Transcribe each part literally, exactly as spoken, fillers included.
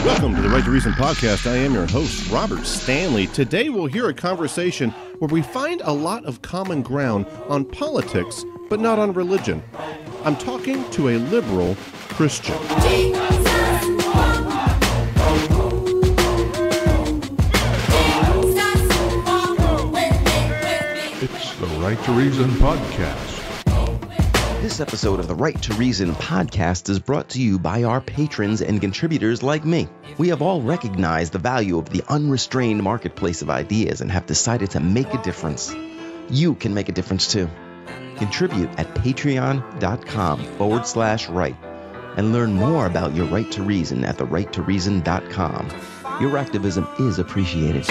Welcome to the Right to Reason podcast. I am your host, Robert Stanley. Today we'll hear a conversation where we find a lot of common ground on politics, but not on religion. I'm talking to a liberal Christian. It's the Right to Reason podcast. This episode of the Right to Reason podcast is brought to you by our patrons and contributors like me. We have all recognized the value of the unrestrained marketplace of ideas and have decided to make a difference. You can make a difference too. Contribute at patreon.com forward slash right and learn more about your right to reason at the right to reason dot com. Your activism is appreciated.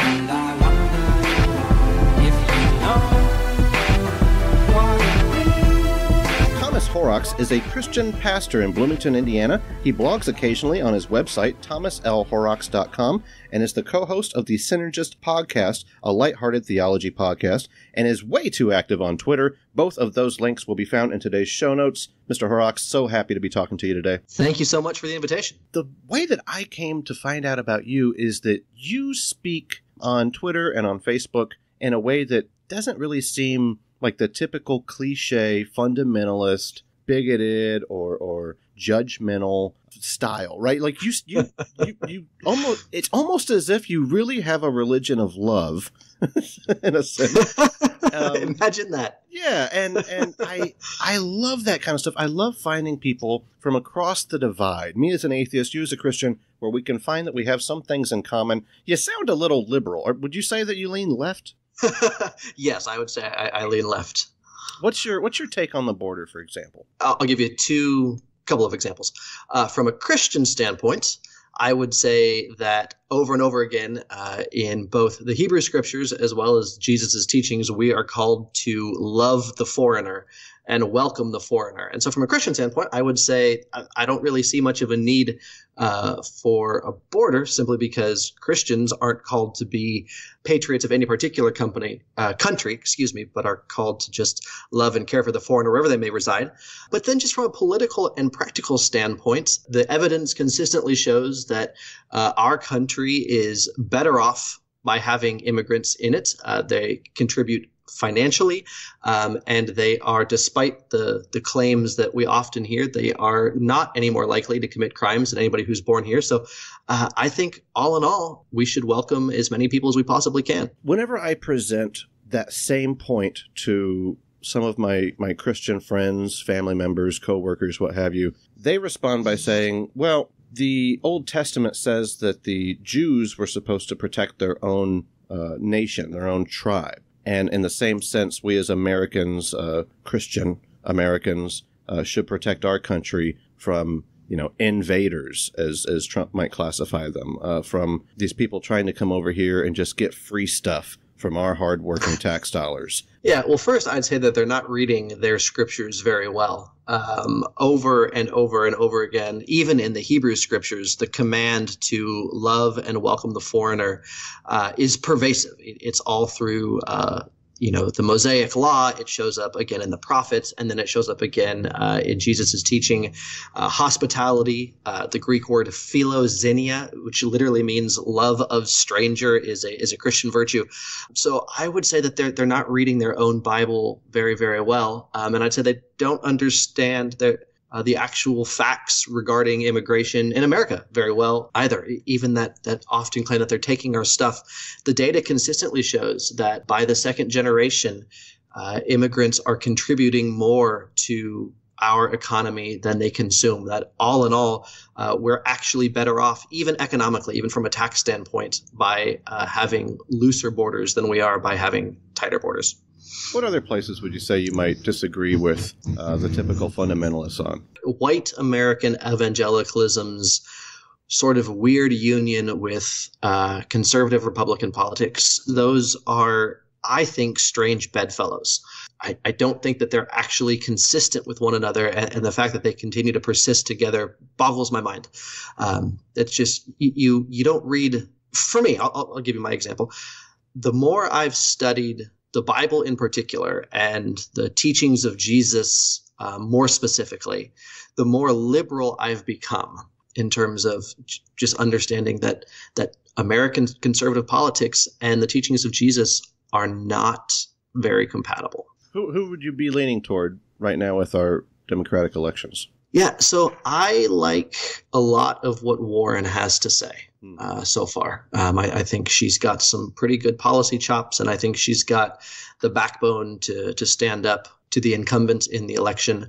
Horrocks is a Christian pastor in Bloomington, Indiana. He blogs occasionally on his website, thomas l horrocks dot com, and is the co-host of the Synergists podcast, a lighthearted theology podcast, and is way too active on Twitter. Both of those links will be found in today's show notes. Mister Horrocks, so happy to be talking to you today. Thank you so much for the invitation. The way that I came to find out about you is that you speak on Twitter and on Facebook in a way that doesn't really seem like the typical cliche fundamentalist, bigoted, or or judgmental style, right? Like you, you, you, you almost, it's almost as if you really have a religion of love, in a sense. Um, Imagine that. Yeah, and and I I love that kind of stuff. I love finding people from across the divide. Me as an atheist, you as a Christian, where we can find that we have some things in common. You sound a little liberal. Or would you say that you lean left? Yes, I would say I, I lean left. What's your what's your take on the border, for example? I'll, I'll give you two couple of examples. Uh, from a Christian standpoint, I would say that over and over again uh, in both the Hebrew scriptures as well as Jesus' teachings, we are called to love the foreigner and welcome the foreigner. And so from a Christian standpoint, I would say I, I don't really see much of a need uh, for a border simply because Christians aren't called to be patriots of any particular company, uh, country, excuse me, but are called to just love and care for the foreigner wherever they may reside. But then just from a political and practical standpoint, the evidence consistently shows that uh, our country is better off by having immigrants in it. Uh, they contribute financially, um, and they are, despite the the claims that we often hear, they are not any more likely to commit crimes than anybody who's born here. So uh, I think all in all, we should welcome as many people as we possibly can. Whenever I present that same point to some of my, my Christian friends, family members, coworkers, what have you, they respond by saying, well, the Old Testament says that the Jews were supposed to protect their own uh, nation, their own tribe. And in the same sense, we as Americans, uh, Christian Americans, uh, should protect our country from, you know, invaders, as as Trump might classify them, uh, from these people trying to come over here and just get free stuff from our hardworking tax dollars. Yeah, well, first, I'd say that they're not reading their scriptures very well. Um, over and over and over again, even in the Hebrew scriptures, the command to love and welcome the foreigner uh, is pervasive. It, it's all through uh, you know, the Mosaic law. It shows up again in the prophets, and then it shows up again uh, in Jesus' teaching. Uh, hospitality, uh, the Greek word philoxenia, which literally means love of stranger, is a is a Christian virtue. So I would say that they're they're not reading their own Bible very, very well, um, and I'd say they don't understand their Uh, the actual facts regarding immigration in America very well either. Even that that often claim that they're taking our stuff. The data consistently shows that by the second generation, uh, immigrants are contributing more to our economy than they consume. That all in all, uh, we're actually better off, even economically, even from a tax standpoint, by uh, having looser borders than we are by having tighter borders. What other places would you say you might disagree with uh, the typical fundamentalists on? White American evangelicalism's sort of weird union with uh, conservative Republican politics, those are, I think, strange bedfellows. I, I don't think that they're actually consistent with one another, and, and the fact that they continue to persist together boggles my mind. Um, it's just, you you don't read, for me, I'll, I'll give you my example. The more I've studied the Bible in particular and the teachings of Jesus uh, more specifically, the more liberal I've become. in terms of j- just understanding that that American conservative politics and the teachings of Jesus are not very compatible. Who who would you be leaning toward right now with our Democratic elections? Yeah, so I like a lot of what Warren has to say uh, so far. Um, I, I think she's got some pretty good policy chops, and I think she's got the backbone to to stand up to the incumbent in the election.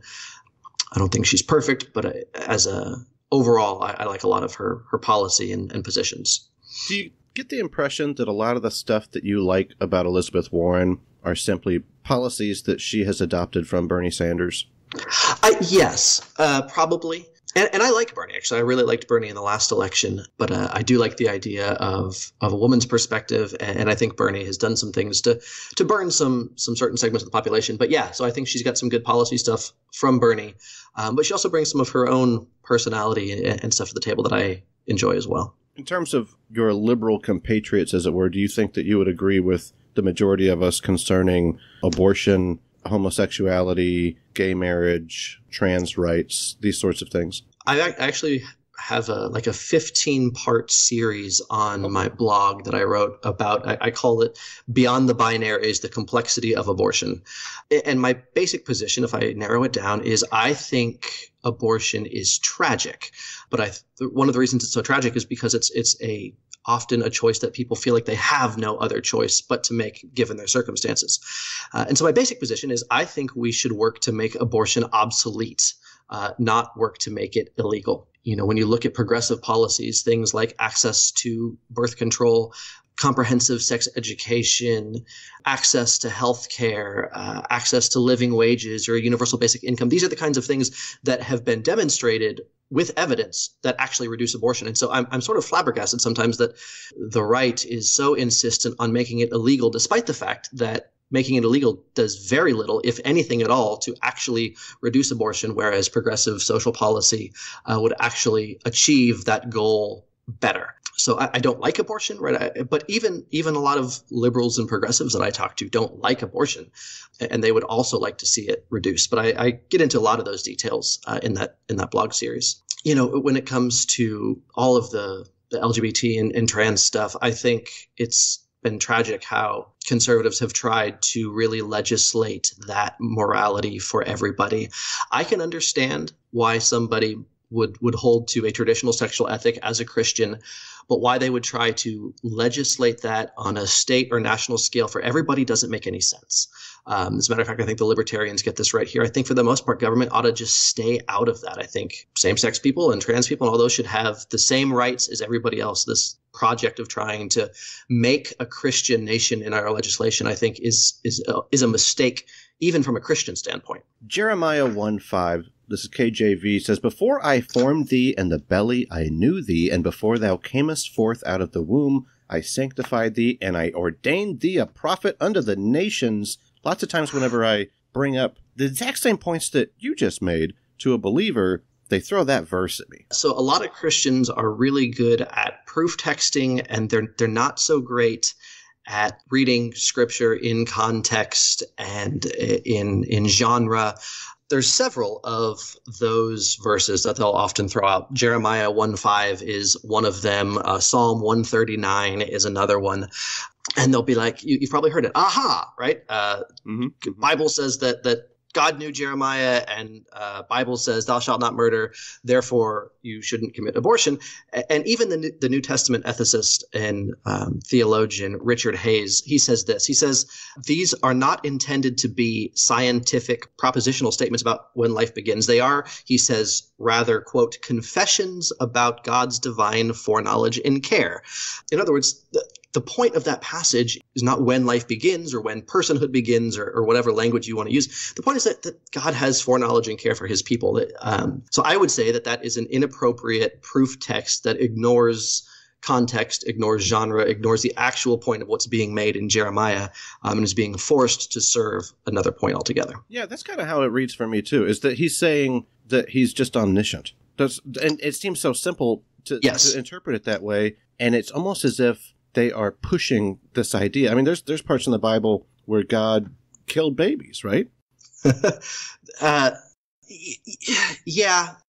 I don't think she's perfect, but as a overall, I, I like a lot of her her policy and, and positions. Do you get the impression that a lot of the stuff that you like about Elizabeth Warren are simply policies that she has adopted from Bernie Sanders? I, yes, uh, probably. And, and I like Bernie, actually. I really liked Bernie in the last election, but uh, I do like the idea of of a woman's perspective, and, and I think Bernie has done some things to to burn some some certain segments of the population. But yeah, so I think she's got some good policy stuff from Bernie, um, but she also brings some of her own personality and, and stuff to the table that I enjoy as well. In terms of your liberal compatriots, as it were, do you think that you would agree with the majority of us concerning abortion, homosexuality, gay marriage, trans rights, these sorts of things? I actually have a like a fifteen part series on my blog that I wrote about, I, I call it Beyond the Binaries, the Complexity of Abortion. And my basic position, if I narrow it down, is I think abortion is tragic. But I one of the reasons it's so tragic is because it's it's a often a choice that people feel like they have no other choice but to make given their circumstances. Uh, and so my basic position is I think we should work to make abortion obsolete, uh, not work to make it illegal. You know, when you look at progressive policies, things like access to birth control, comprehensive sex education, access to health care, uh, access to living wages or universal basic income. These are the kinds of things that have been demonstrated with evidence that actually reduce abortion. And so I'm, I'm sort of flabbergasted sometimes that the right is so insistent on making it illegal, despite the fact that making it illegal does very little, if anything at all, to actually reduce abortion, whereas progressive social policy uh, would actually achieve that goal better. So I, I don't like abortion, right? I, but even even a lot of liberals and progressives that I talk to don't like abortion, and they would also like to see it reduced. But I, I get into a lot of those details uh, in that in that blog series. You know, when it comes to all of the, the L G B T and, and trans stuff, I think it's been tragic how conservatives have tried to really legislate that morality for everybody. I can understand why somebody would would hold to a traditional sexual ethic as a Christian, but why they would try to legislate that on a state or national scale for everybody doesn't make any sense. Um, as a matter of fact, I think the libertarians get this right here. I think for the most part, government ought to just stay out of that. I think same-sex people and trans people and all those should have the same rights as everybody else. This project of trying to make a Christian nation in our legislation, I think, is is a, is a mistake, even from a Christian standpoint. Jeremiah one five, this is K J V, says, "Before I formed thee in the belly, I knew thee, and before thou camest forth out of the womb, I sanctified thee, and I ordained thee a prophet unto the nations." Lots of times whenever I bring up the exact same points that you just made to a believer, they throw that verse at me. So a lot of Christians are really good at proof texting, and they're they're not so great at reading scripture in context and in in genre. There's several of those verses that they'll often throw out. Jeremiah one five is one of them. Uh, Psalm one thirty-nine is another one. And they'll be like, you, you've probably heard it. Aha, right? Uh, mm-hmm. Bible says that that God knew Jeremiah, and uh, Bible says, "Thou shalt not murder, therefore you shouldn't commit abortion." And even the the New Testament ethicist and um, theologian Richard Hayes, he says this. He says, "These are not intended to be scientific propositional statements about when life begins. They are," he says, rather, quote, "confessions about God's divine foreknowledge and care." In other words, the, the point of that passage is not when life begins or when personhood begins or, or whatever language you want to use. The point is that, that God has foreknowledge and care for his people. That, um, so I would say that that is an inappropriate proof text that ignores context, ignores genre, ignores the actual point of what's being made in Jeremiah, um, and is being forced to serve another point altogether. Yeah, that's kind of how it reads for me, too, is that he's saying that he's just omniscient. Does, and it seems so simple to, yes. to interpret it that way, and it's almost as if they are pushing this idea. I mean, there's there's parts in the Bible where God killed babies, right? uh, yeah.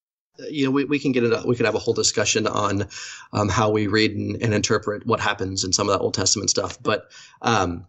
you know, we, we can get into, we could have a whole discussion on um, how we read and, and interpret what happens in some of that Old Testament stuff. But um,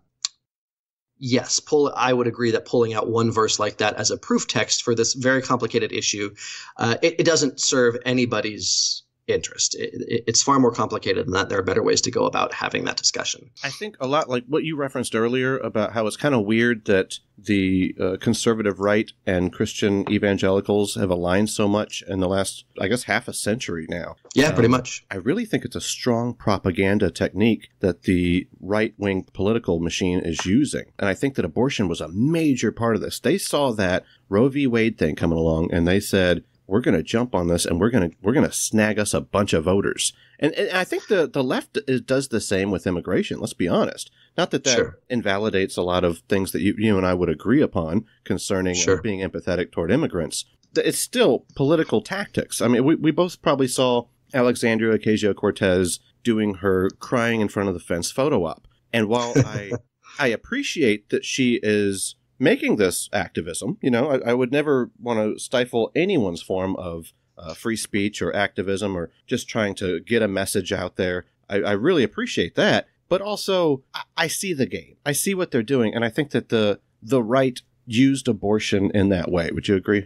yes, pull. I would agree that pulling out one verse like that as a proof text for this very complicated issue, uh, it, it doesn't serve anybody's interest. It, it, it's far more complicated than that. There are better ways to go about having that discussion. I think a lot like what you referenced earlier about how it's kind of weird that the uh, conservative right and Christian evangelicals have aligned so much in the last, I guess, half a century now. Yeah, um, pretty much. I really think it's a strong propaganda technique that the right-wing political machine is using. And I think that abortion was a major part of this. They saw that Roe v. Wade thing coming along, and they said, we're going to jump on this and we're going to we're going to snag us a bunch of voters. And, and I think the, the left is, does the same with immigration. Let's be honest. Not that that Sure. invalidates a lot of things that you, you and I would agree upon concerning Sure. uh, being empathetic toward immigrants. It's still political tactics. I mean, we, we both probably saw Alexandria Ocasio-Cortez doing her crying in front of the fence photo op. And while I I appreciate that she is making this activism, you know, I, I would never want to stifle anyone's form of uh, free speech or activism or just trying to get a message out there. I, I really appreciate that. But also, I, I see the game. I see what they're doing. And I think that the the right used abortion in that way. Would you agree?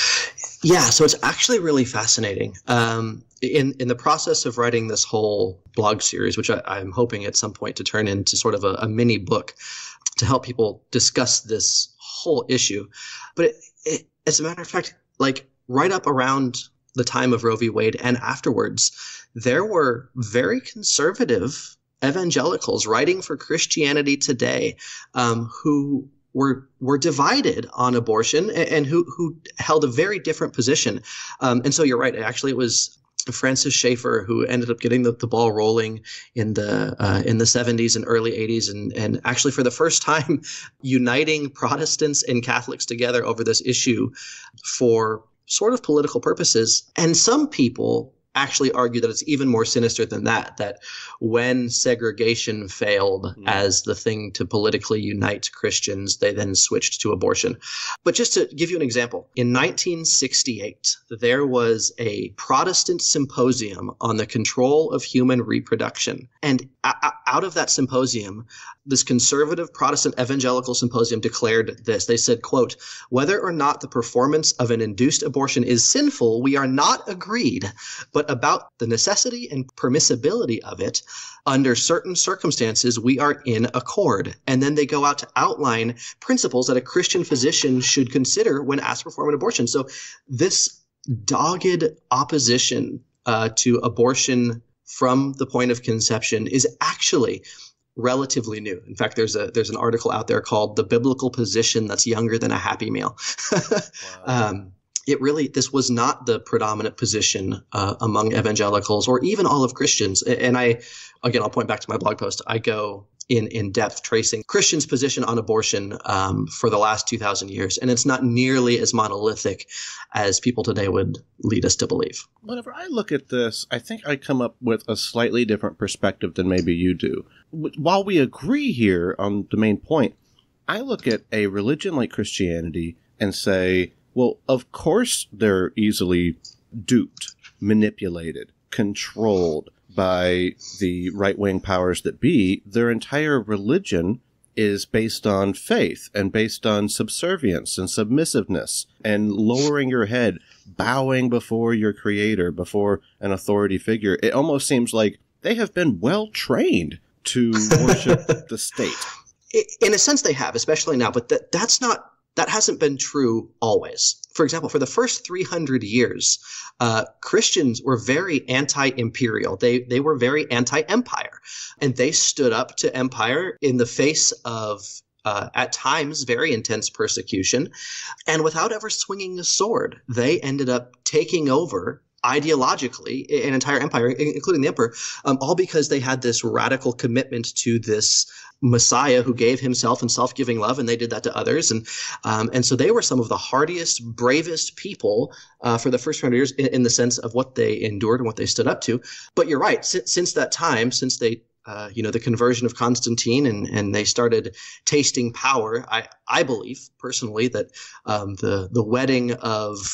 Yeah, so it's actually really fascinating. Um, in in the process of writing this whole blog series, which I, I'm hoping at some point to turn into sort of a, a mini book to help people discuss this whole issue. But it, it, as a matter of fact, like right up around the time of Roe v. Wade and afterwards, there were very conservative evangelicals writing for Christianity Today um, who were were divided on abortion and, and who who held a very different position. Um, and so you're right. Actually, it was Francis Schaeffer who ended up getting the, the ball rolling in the uh, in the seventies and early eighties, and and actually for the first time uniting Protestants and Catholics together over this issue for sort of political purposes. And some people actually argue that it's even more sinister than that, that when segregation failed mm. as the thing to politically unite Christians, they then switched to abortion. But just to give you an example, in nineteen sixty-eight, there was a Protestant symposium on the control of human reproduction. And a- out of that symposium, this conservative Protestant evangelical symposium declared this. They said, quote, "Whether or not the performance of an induced abortion is sinful, we are not agreed, but about the necessity and permissibility of it, under certain circumstances, we are in accord." And then they go out to outline principles that a Christian physician should consider when asked to perform an abortion. So this dogged opposition uh, to abortion from the point of conception is actually relatively new. In fact, there's a there's an article out there called "The Biblical Position That's Younger Than a Happy Meal." Wow. um, It really, this was not the predominant position uh, among evangelicals or even all of Christians. And I, again, I'll point back to my blog post. I go in, in depth tracing Christians' position on abortion um, for the last two thousand years. And it's not nearly as monolithic as people today would lead us to believe. Whenever I look at this, I think I come up with a slightly different perspective than maybe you do. While we agree here on the main point, I look at a religion like Christianity and say, well, of course they're easily duped, manipulated, controlled by the right-wing powers that be. Their entire religion is based on faith and based on subservience and submissiveness and lowering your head, bowing before your creator, before an authority figure. It almost seems like they have been well-trained to worship the state. In a sense they have, especially now, but that that's not That hasn't been true always. For example, for the first three hundred years, uh, Christians were very anti-imperial. They they were very anti-empire, and they stood up to empire in the face of, uh, at times, very intense persecution. And without ever swinging a sword, they ended up taking over ideologically an entire empire, including the emperor, um, all because they had this radical commitment to this Messiah who gave himself in self-giving love, and they did that to others. And um, and so they were some of the hardiest, bravest people uh, for the first hundred years in, in the sense of what they endured and what they stood up to. But you're right. Since, since that time, since they, uh, you know, the conversion of Constantine and, and they started tasting power, I, I believe personally that um, the, the wedding of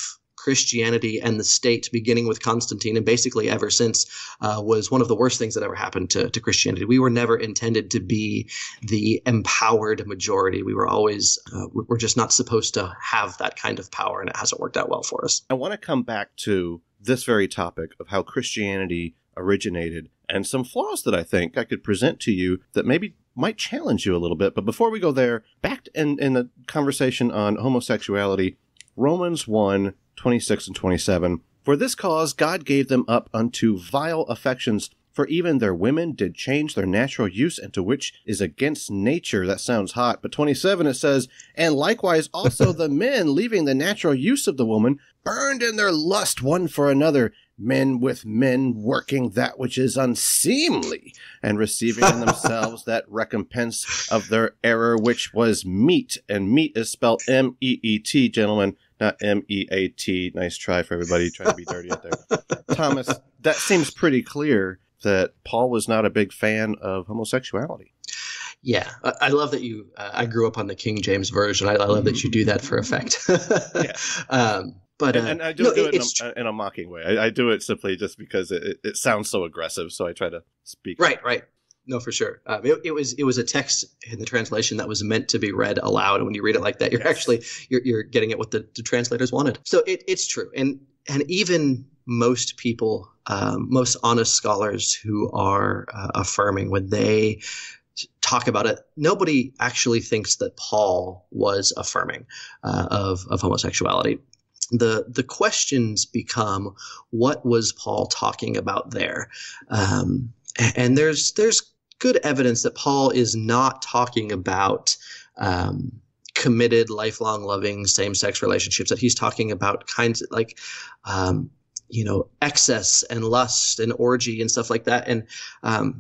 Christianity and the state, beginning with Constantine and basically ever since, uh, was one of the worst things that ever happened to, to Christianity. We were never intended to be the empowered majority. We were always, uh, we're just not supposed to have that kind of power, and it hasn't worked out well for us. I want to come back to this very topic of how Christianity originated and some flaws that I think I could present to you that maybe might challenge you a little bit. But before we go there, back in, in the conversation on homosexuality, Romans one, twenty-six and twenty-seven, for this cause God gave them up unto vile affections, for even their women did change their natural use into which is against nature. That sounds hot. But twenty-seven, it says, and likewise also the men, leaving the natural use of the woman, burned in their lust one for another, men with men working that which is unseemly, and receiving in themselves that recompense of their error, which was meat. And meat is spelled M E E T, gentlemen, not M E A T. Nice try for everybody trying to be dirty out there. Thomas, that seems pretty clear that Paul was not a big fan of homosexuality. Yeah, I, I love that you, uh, I grew up on the King James Version. I, I love that you do that for effect. Yeah. Um, But, and, uh, and I do, no, do it, it in a, in a mocking way. I, I do it simply just because it, it, it sounds so aggressive, so I try to speak. Right, right. No, for sure. Um, it, it was it was a text in the translation that was meant to be read aloud. And when you read it like that, you're yes. actually you're you're getting at what the, the translators wanted. So it, it's true, and and even most people, um, most honest scholars who are uh, affirming, when they talk about it, nobody actually thinks that Paul was affirming uh, of of homosexuality. The the questions become, what was Paul talking about there? Um, and there's there's good evidence that Paul is not talking about um, committed, lifelong, loving same-sex relationships. That he's talking about kinds of like, um, you know, excess and lust and orgy and stuff like that. And um,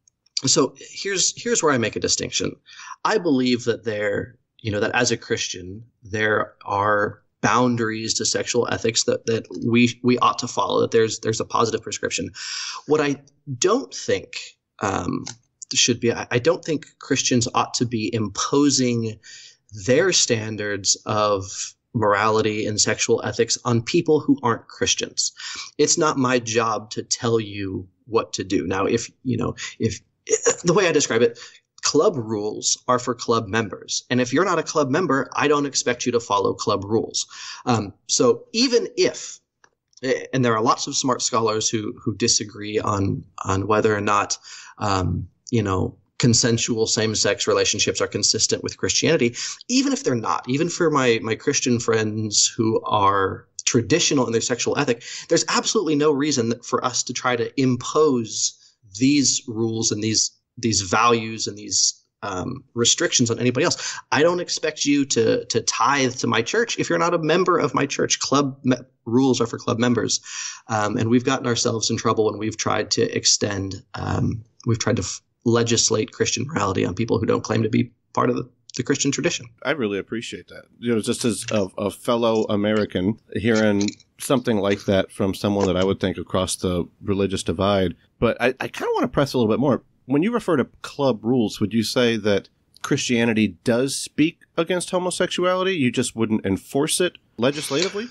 so here's here's where I make a distinction. I believe that there, you know, that as a Christian, there are boundaries to sexual ethics that, that we we ought to follow, that there's there's a positive prescription. What I don't think um, should be, I, I don't think Christians ought to be imposing their standards of morality and sexual ethics on people who aren't Christians. It's not my job to tell you what to do. Now, if, you know, if the way I describe it, club rules are for club members. And if you're not a club member, I don't expect you to follow club rules. Um, so even if, and there are lots of smart scholars who who disagree on on whether or not, um, you know, consensual same-sex relationships are consistent with Christianity, even if they're not, even for my my Christian friends who are traditional in their sexual ethic, there's absolutely no reason for us to try to impose these rules and these these values and these um, restrictions on anybody else. I don't expect you to to tithe to my church if you're not a member of my church. Club me- rules are for club members. Um, and we've gotten ourselves in trouble when we've tried to extend, um, we've tried to f- legislate Christian morality on people who don't claim to be part of the, the Christian tradition. I really appreciate that. You know, just as a, a fellow American, hearing something like that from someone that I would think across the religious divide. But I, I kind of want to press a little bit more. When you refer to club rules, would you say that Christianity does speak against homosexuality? You just wouldn't enforce it legislatively?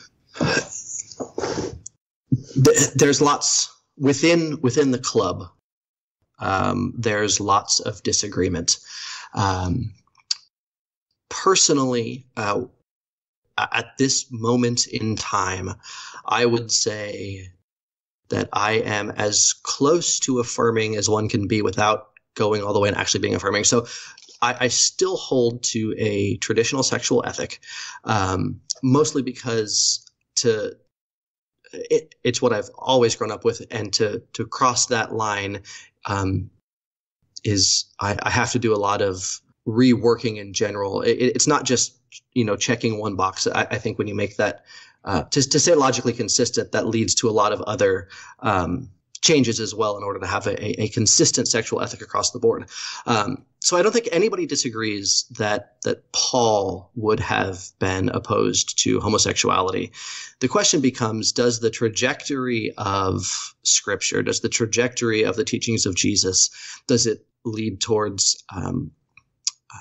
There's lots within within the club. Um, there's lots of disagreement. Um, personally, uh, at this moment in time, I would say that I am as close to affirming as one can be without going all the way and actually being affirming. So I, I still hold to a traditional sexual ethic, um, mostly because to it, it's what I've always grown up with, and to to cross that line um, is I, I have to do a lot of reworking in general. It, it's not just, you know, checking one box. I, I think when you make that Uh, to, to stay logically consistent, that leads to a lot of other um, changes as well in order to have a, a consistent sexual ethic across the board. Um, so I don't think anybody disagrees that that Paul would have been opposed to homosexuality. The question becomes, does the trajectory of Scripture, does the trajectory of the teachings of Jesus, does it lead towards um, uh,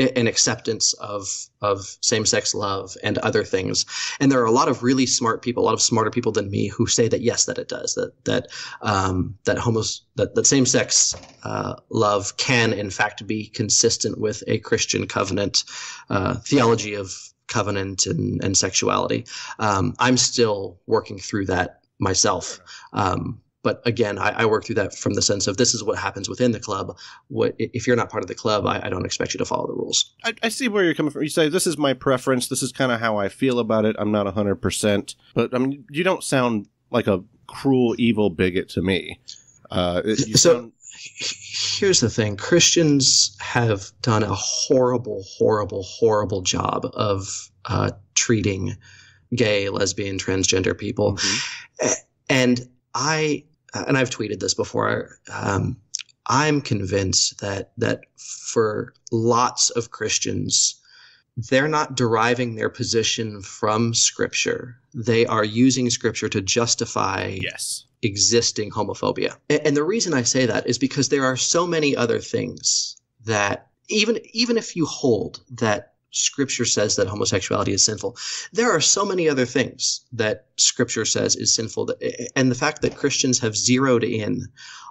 an acceptance of of same-sex love and other things. And there are a lot of really smart people, a lot of smarter people than me, who say that yes, that it does, that that um, that homos that, that same-sex uh, love can in fact be consistent with a Christian covenant uh, theology of covenant and, and sexuality. Um, I'm still working through that myself. Um, But again, I, I work through that from the sense of this is what happens within the club. What if you're not part of the club? I, I don't expect you to follow the rules. I, I see where you're coming from. You say this is my preference. This is kind of how I feel about it. I'm not one hundred percent, but I mean, you don't sound like a cruel, evil bigot to me. Uh, you so sound... here's the thing: Christians have done a horrible, horrible, horrible job of uh, treating gay, lesbian, transgender people, mm-hmm. and I. And I've tweeted this before. Um, I'm convinced that that for lots of Christians, they're not deriving their position from Scripture. They are using Scripture to justify yes. existing homophobia. And, and the reason I say that is because there are so many other things that even even if you hold that Scripture says that homosexuality is sinful, there are so many other things that Scripture says is sinful. That, and the fact that Christians have zeroed in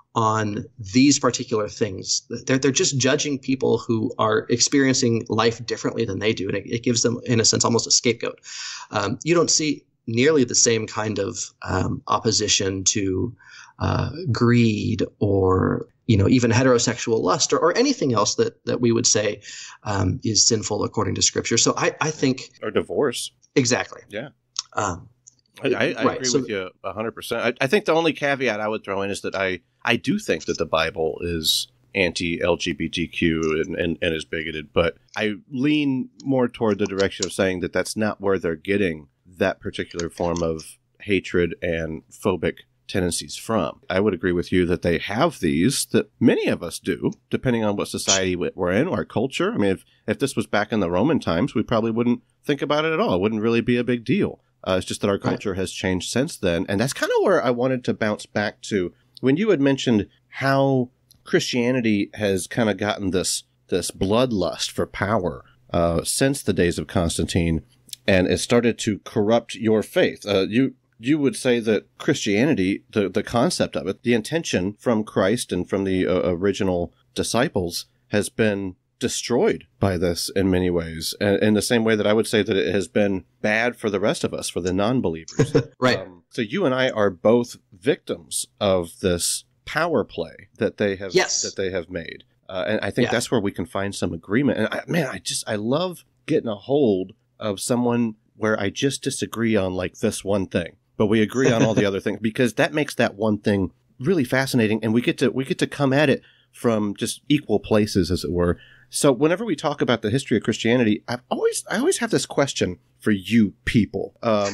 on these particular things, they're, they're just judging people who are experiencing life differently than they do. And it, it gives them, in a sense, almost a scapegoat. Um, you don't see nearly the same kind of um, opposition to uh, greed or you know, even heterosexual lust or, or anything else that, that we would say um, is sinful according to Scripture. So I, I think – Or divorce. Exactly. Yeah. Um, I, I, I right. agree so, with you one hundred percent. I, I think the only caveat I would throw in is that I, I do think that the Bible is anti-L G B T Q and, and, and is bigoted, but I lean more toward the direction of saying that that's not where they're getting that particular form of hatred and phobic tendencies from. I would agree with you that they have these, that many of us do, depending on what society we're in, our culture. I mean, if, if this was back in the Roman times, we probably wouldn't think about it at all. It wouldn't really be a big deal. Uh, it's just that our culture right. has changed since then. And that's kind of where I wanted to bounce back to. When you had mentioned how Christianity has kind of gotten this, this bloodlust for power uh, since the days of Constantine, and it started to corrupt your faith. Uh, you You would say that Christianity, the, the concept of it, the intention from Christ and from the uh, original disciples has been destroyed by this in many ways. And in the same way that I would say that it has been bad for the rest of us, for the non-believers. Right. Um, so you and I are both victims of this power play that they have, yes. that they have made. Uh, and I think yeah. that's where we can find some agreement. And I, man, I just, I love getting a hold of someone where I just disagree on like this one thing. But we agree on all the other things, because that makes that one thing really fascinating, and we get to we get to come at it from just equal places, as it were. So whenever we talk about the history of Christianity, I've always I always have this question for you people: um,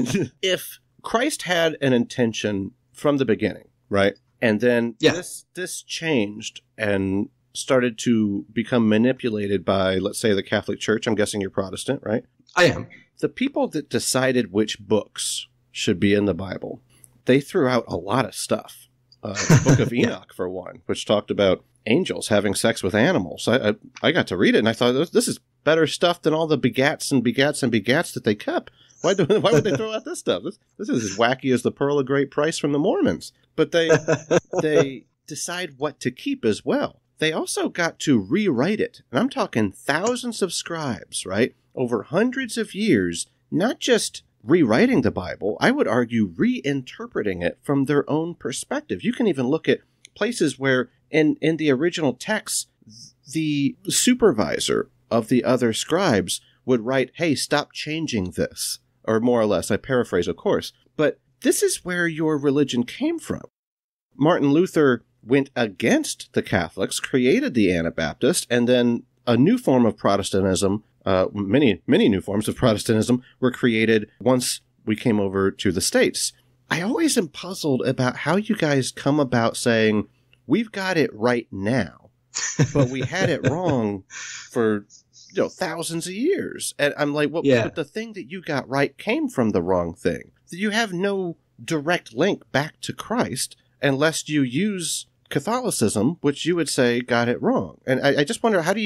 if Christ had an intention from the beginning, right, and then yeah. this this changed and started to become manipulated by, let's say, the Catholic Church. I'm guessing you're Protestant, right? I am. The people that decided which books should be in the Bible, they threw out a lot of stuff. Uh, the Book of Enoch, for one, which talked about angels having sex with animals. I, I I got to read it, and I thought, this is better stuff than all the begats and begats and begats that they kept. Why do why would they throw out this stuff? This this is as wacky as the pearl of great price from the Mormons. But they they decide what to keep as well. They also got to rewrite it, and I'm talking thousands of scribes, right, over hundreds of years, not just rewriting the Bible, I would argue reinterpreting it from their own perspective. You can even look at places where in, in the original text, the supervisor of the other scribes would write, hey, stop changing this, or more or less. I paraphrase, of course. But this is where your religion came from. Martin Luther went against the Catholics, created the Anabaptist, and then a new form of Protestantism, uh, many, many new forms of Protestantism were created once we came over to the States. I always am puzzled about how you guys come about saying, we've got it right now, but we had it wrong for, you know, thousands of years. And I'm like, well, yeah. but the thing that you got right came from the wrong thing. You have no direct link back to Christ unless you use Catholicism, which you would say got it wrong. And I, I just wonder, how do you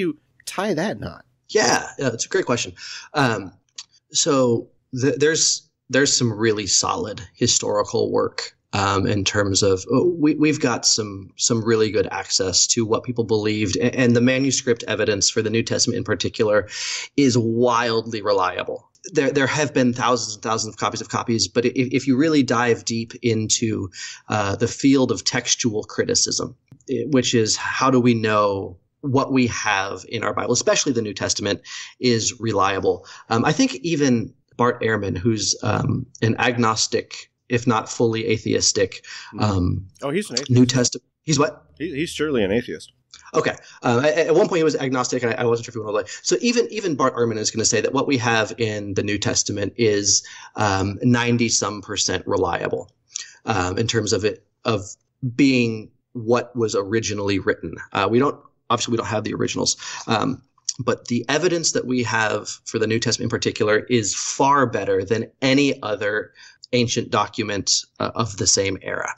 tie that knot? Yeah, yeah, it's a great question. Um, so th- there's there's some really solid historical work um, in terms of we, we've got some some really good access to what people believed, and, and the manuscript evidence for the New Testament in particular is wildly reliable. There, there have been thousands and thousands of copies of copies, but if, if you really dive deep into uh, the field of textual criticism, which is how do we know what we have in our Bible, especially the New Testament, is reliable. Um, I think even Bart Ehrman, who's um, an agnostic, if not fully atheistic, um, oh, he's an atheist. New Testament. He's what? He, he's surely an atheist. Okay. Uh, at, at one point, he was agnostic, and I, I wasn't sure if he wanted to. So even even Bart Ehrman is going to say that what we have in the New Testament is um, ninety some percent reliable um, in terms of it of being what was originally written. Uh, we don't obviously we don't have the originals, um, but the evidence that we have for the New Testament in particular is far better than any other ancient document uh, of the same era.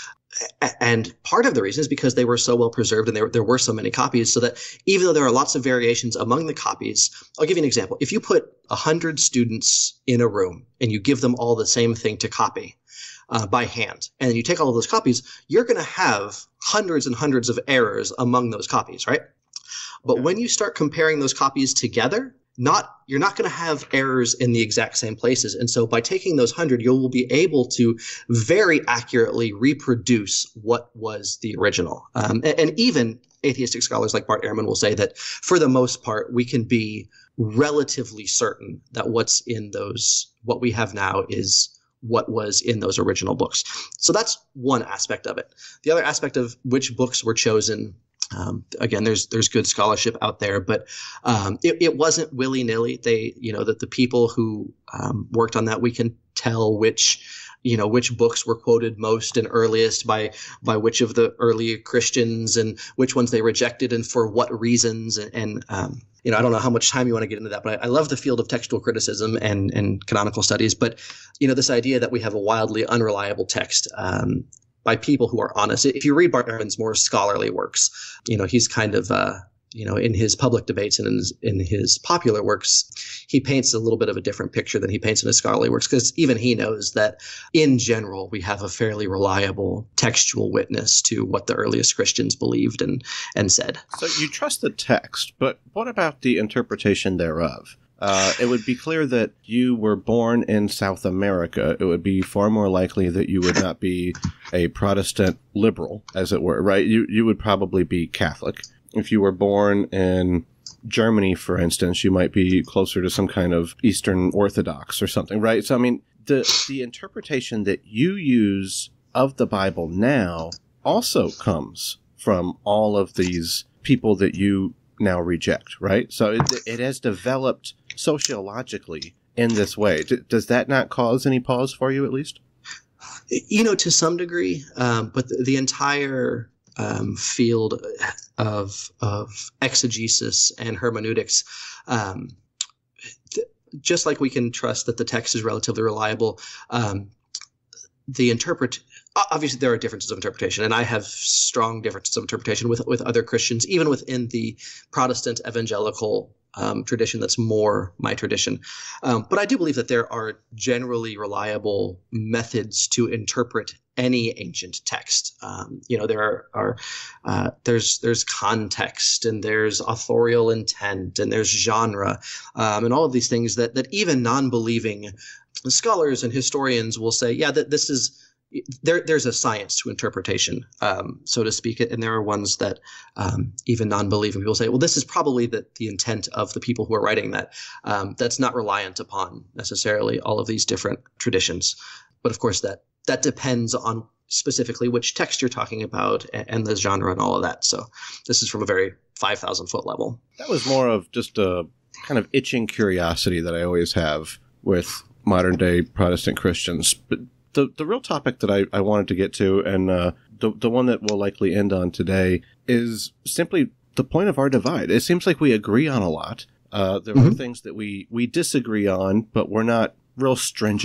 And part of the reason is because they were so well preserved and there, there were so many copies, so that even though there are lots of variations among the copies, I'll give you an example. If you put one hundred students in a room and you give them all the same thing to copy uh, by hand, and you take all of those copies, you're going to have hundreds and hundreds of errors among those copies, right? But okay. when you start comparing those copies together, Not you're not going to have errors in the exact same places. And so by taking those one hundred, you will be able to very accurately reproduce what was the original. Um, and, and even atheistic scholars like Bart Ehrman will say that for the most part, we can be relatively certain that what's in those, what we have now is what was in those original books. So that's one aspect of it. The other aspect of which books were chosen, Um, again, there's there's good scholarship out there, but um, it, it wasn't willy-nilly. They, you know, that the people who um, worked on that, we can tell which, you know, which books were quoted most and earliest by by which of the early Christians, and which ones they rejected and for what reasons. And, and um, you know, I don't know how much time you want to get into that, but I, I love the field of textual criticism and and canonical studies. But you know, this idea that we have a wildly unreliable text. Um, by people who are honest. If you read Bart Ehrman's more scholarly works, you know, he's kind of, uh, you know, in his public debates and in his, in his popular works, he paints a little bit of a different picture than he paints in his scholarly works, because even he knows that in general, we have a fairly reliable textual witness to what the earliest Christians believed and, and said. So you trust the text, but what about the interpretation thereof? Uh, it would be clear that you were born in South America. It would be far more likely that you would not be a Protestant liberal, as it were, right? You you would probably be Catholic. If you were born in Germany, for instance, you might be closer to some kind of Eastern Orthodox or something, right? So, I mean, the the interpretation that you use of the Bible now also comes from all of these people that you now reject, right? So it, it has developed sociologically in this way. D- does that not cause any pause for you, at least? You know, to some degree, um, but the, the entire um, field of of exegesis and hermeneutics, um, th- just like we can trust that the text is relatively reliable, um, the interpret. Obviously, there are differences of interpretation, and I have strong differences of interpretation with with other Christians, even within the Protestant evangelical um, tradition that's more my tradition. Um, but I do believe that there are generally reliable methods to interpret any ancient text. Um, you know, there are, are uh, there's there's context, and there's authorial intent, and there's genre, um, and all of these things that that even non-believing scholars and historians will say, yeah, that this is. There, there's a science to interpretation, um, so to speak, and there are ones that um, even non-believing people say, well, this is probably the, the intent of the people who are writing that. Um, that's not reliant upon necessarily all of these different traditions. But of course, that that depends on specifically which text you're talking about and, and the genre and all of that. So this is from a very five thousand foot level. That was more of just a kind of itching curiosity that I always have with modern day Protestant Christians. But The the real topic that I, I wanted to get to, and uh, the the one that we'll likely end on today, is simply the point of our divide. It seems like we agree on a lot. Uh, there mm-hmm. are things that we, we disagree on, but we're not real stringent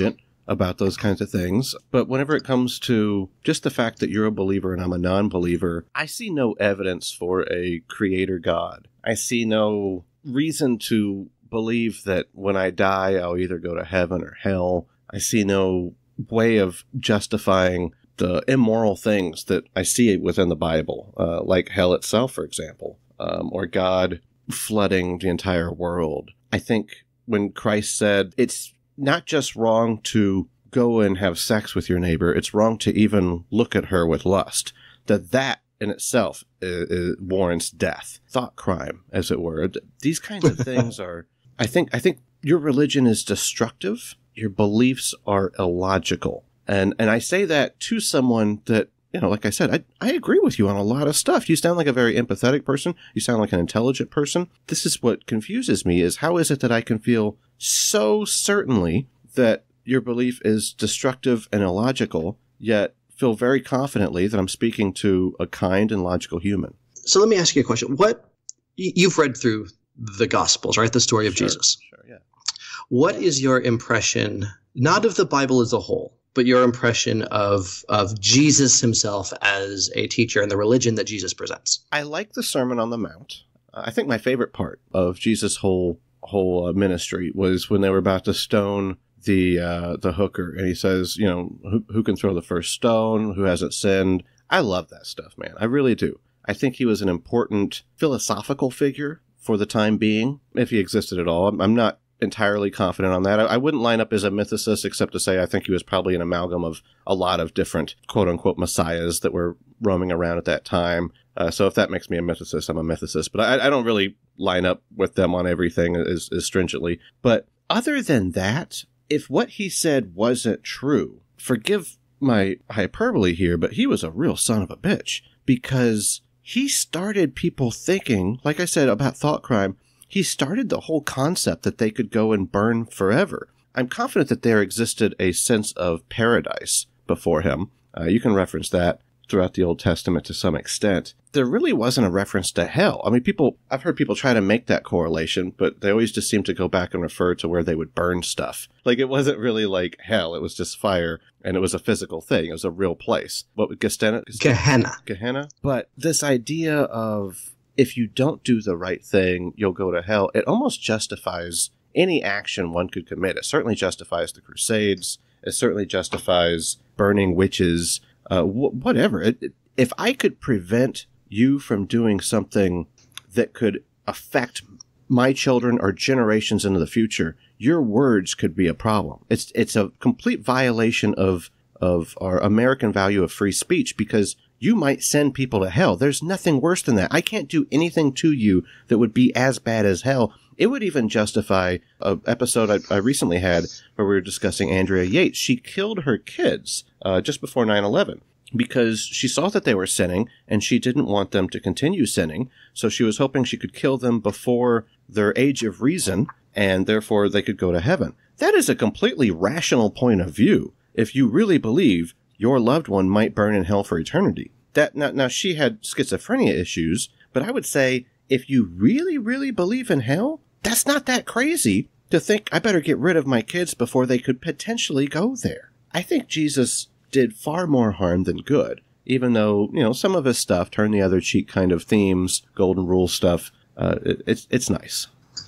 about those kinds of things. But whenever it comes to just the fact that you're a believer and I'm a non-believer, I see no evidence for a creator God. I see no reason to believe that when I die, I'll either go to heaven or hell. I see no way of justifying the immoral things that I see within the Bible, uh, like hell itself, for example, um, or God flooding the entire world. I think when Christ said it's not just wrong to go and have sex with your neighbor, it's wrong to even look at her with lust, that that in itself is, is, warrants death, thought crime, as it were. These kinds of things are, I think, I think your religion is destructive. Your beliefs are illogical. And and I say that to someone that, you know, like I said, I, I agree with you on a lot of stuff. You sound like a very empathetic person. You sound like an intelligent person. This is what confuses me, is how is it that I can feel so certainly that your belief is destructive and illogical, yet feel very confidently that I'm speaking to a kind and logical human? So let me ask you a question. What you've read through the Gospels, right? The story of Sure, Jesus. Sure, yeah. What is your impression, not of the Bible as a whole, but your impression of of Jesus himself as a teacher and the religion that Jesus presents? I like the Sermon on the Mount. I think my favorite part of Jesus' whole whole uh, ministry was when they were about to stone the uh, the hooker, and he says, you know, who, who can throw the first stone? Who hasn't sinned? I love that stuff, man. I really do. I think he was an important philosophical figure for the time being, if he existed at all. I'm, I'm not entirely confident on that. I, I wouldn't line up as a mythicist, except to say I think he was probably an amalgam of a lot of different quote-unquote messiahs that were roaming around at that time. Uh, so if that makes me a mythicist, I'm a mythicist. But I, I don't really line up with them on everything as, as stringently. But other than that, if what he said wasn't true, forgive my hyperbole here, but he was a real son of a bitch, because he started people thinking, like I said, about thought crime. He started the whole concept that they could go and burn forever. I'm confident that there existed a sense of paradise before him. Uh, you can reference that throughout the Old Testament to some extent. There really wasn't a reference to hell. I mean, people, I've heard people try to make that correlation, but they always just seem to go back and refer to where they would burn stuff. Like, it wasn't really like hell. It was just fire, and it was a physical thing. It was a real place. What would Gehenna? Gehenna. Gehenna? But this idea of, if you don't do the right thing, you'll go to hell, it almost justifies any action one could commit. It certainly justifies the Crusades. It certainly justifies burning witches, uh, wh- whatever. It, it, if I could prevent you from doing something that could affect my children or generations into the future, your words could be a problem. It's it's a complete violation of of our American value of free speech, because you might send people to hell. There's nothing worse than that. I can't do anything to you that would be as bad as hell. It would even justify an episode I, I recently had where we were discussing Andrea Yates. She killed her kids uh, just before nine eleven because she saw that they were sinning and she didn't want them to continue sinning. So she was hoping she could kill them before their age of reason, and therefore they could go to heaven. That is a completely rational point of view if you really believe your loved one might burn in hell for eternity. That now, now she had schizophrenia issues, but I would say if you really, really believe in hell, that's not that crazy to think I better get rid of my kids before they could potentially go there. I think Jesus did far more harm than good, even though, you know, some of his stuff, turn the other cheek kind of themes, golden rule stuff, uh, it, it's it's nice.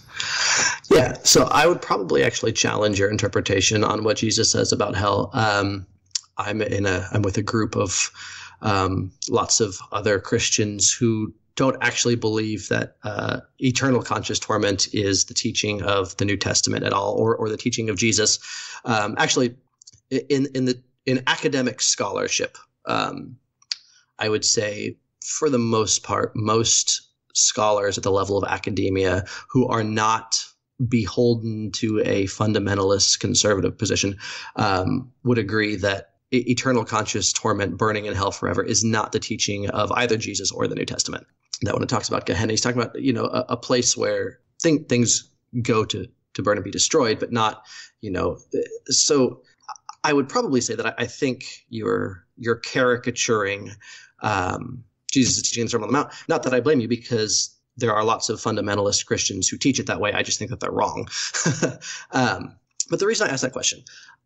Yeah, so I would probably actually challenge your interpretation on what Jesus says about hell. Um, I'm in a I'm with a group of um, lots of other Christians who don't actually believe that uh, eternal conscious torment is the teaching of the New Testament at all, or or the teaching of Jesus. Um, actually, in in the in academic scholarship, um, I would say for the most part, most scholars at the level of academia who are not beholden to a fundamentalist conservative position um, would agree that eternal conscious torment, burning in hell forever, is not the teaching of either Jesus or the New Testament. That when it talks about Gehenna, he's talking about, you know, a, a place where thing, things go to, to burn and be destroyed, but not, you know, so I would probably say that I, I think you're, you're caricaturing um, Jesus' teaching in the Sermon on the Mount. Not that I blame you, because there are lots of fundamentalist Christians who teach it that way. I just think that they're wrong. um, but the reason I asked that question,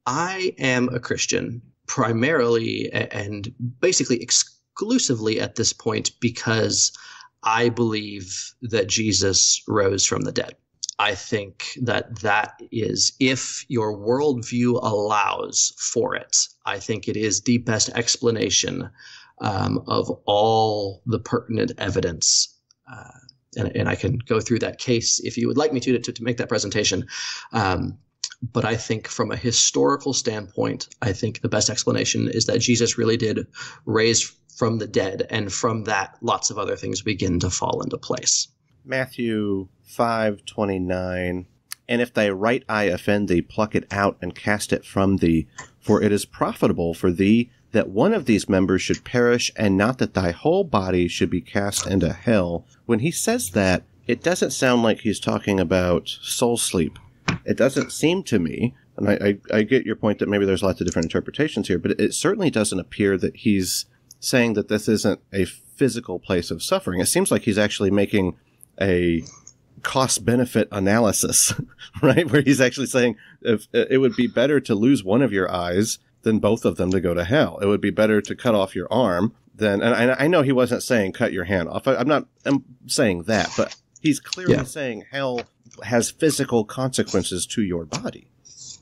I am a Christian primarily and basically exclusively at this point because I believe that Jesus rose from the dead. I think that that is, if your worldview allows for it, I think it is the best explanation um, of all the pertinent evidence. Uh, and, and I can go through that case if you would like me to, to, to make that presentation. Um, but I think from a historical standpoint, I think the best explanation is that Jesus really did raise from the dead. And from that, lots of other things begin to fall into place. Matthew five twenty-nine, and if thy right eye offend thee, pluck it out and cast it from thee, for it is profitable for thee that one of these members should perish, and not that thy whole body should be cast into hell. When he says that, it doesn't sound like he's talking about soul sleep. It doesn't seem to me, and I, I, I get your point that maybe there's lots of different interpretations here, but it certainly doesn't appear that he's saying that this isn't a physical place of suffering. It seems like he's actually making a cost-benefit analysis, right? Where he's actually saying if it would be better to lose one of your eyes than both of them to go to hell. It would be better to cut off your arm than, and I, I know he wasn't saying cut your hand off. I, I'm not I'm saying that, but he's clearly yeah. saying hell has physical consequences to your body.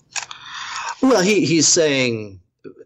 Well, he, he's saying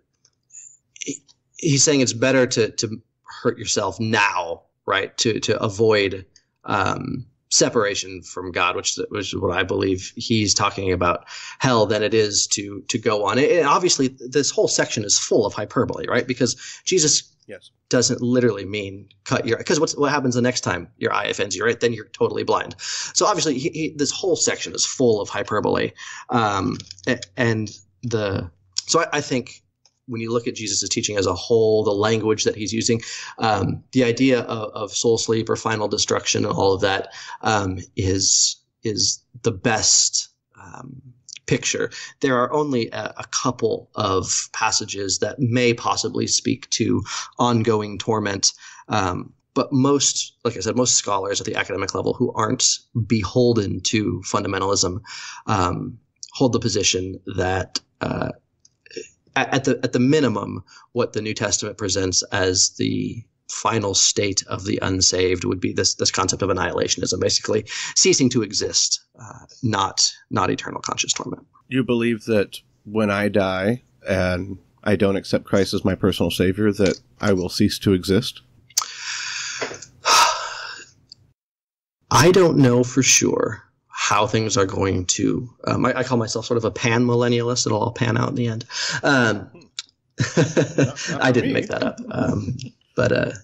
he, he's saying it's better to, to hurt yourself now, right? To to avoid Um, separation from God, which, which is what I believe he's talking about, hell, than it is to to go on. And obviously, this whole section is full of hyperbole, right? Because Jesus yes. doesn't literally mean cut your – because what's what happens the next time your eye offends you, right? Then you're totally blind. So obviously, he, he, this whole section is full of hyperbole. Um, and the – so I, I think – when you look at Jesus' teaching as a whole, the language that he's using, um, the idea of, of soul sleep or final destruction and all of that um, is is the best um, picture. There are only a, a couple of passages that may possibly speak to ongoing torment, um, but most, like I said, most scholars at the academic level who aren't beholden to fundamentalism um, hold the position that uh, At the at the minimum, what the New Testament presents as the final state of the unsaved would be this this concept of annihilationism, basically ceasing to exist, uh, not not eternal conscious torment. You believe that when I die and I don't accept Christ as my personal Savior, that I will cease to exist? I don't know for sure how things are going to um, – I, I call myself sort of a pan-millennialist. It'll all pan out in the end. Um, not, not I didn't me. make that up. Um, but uh,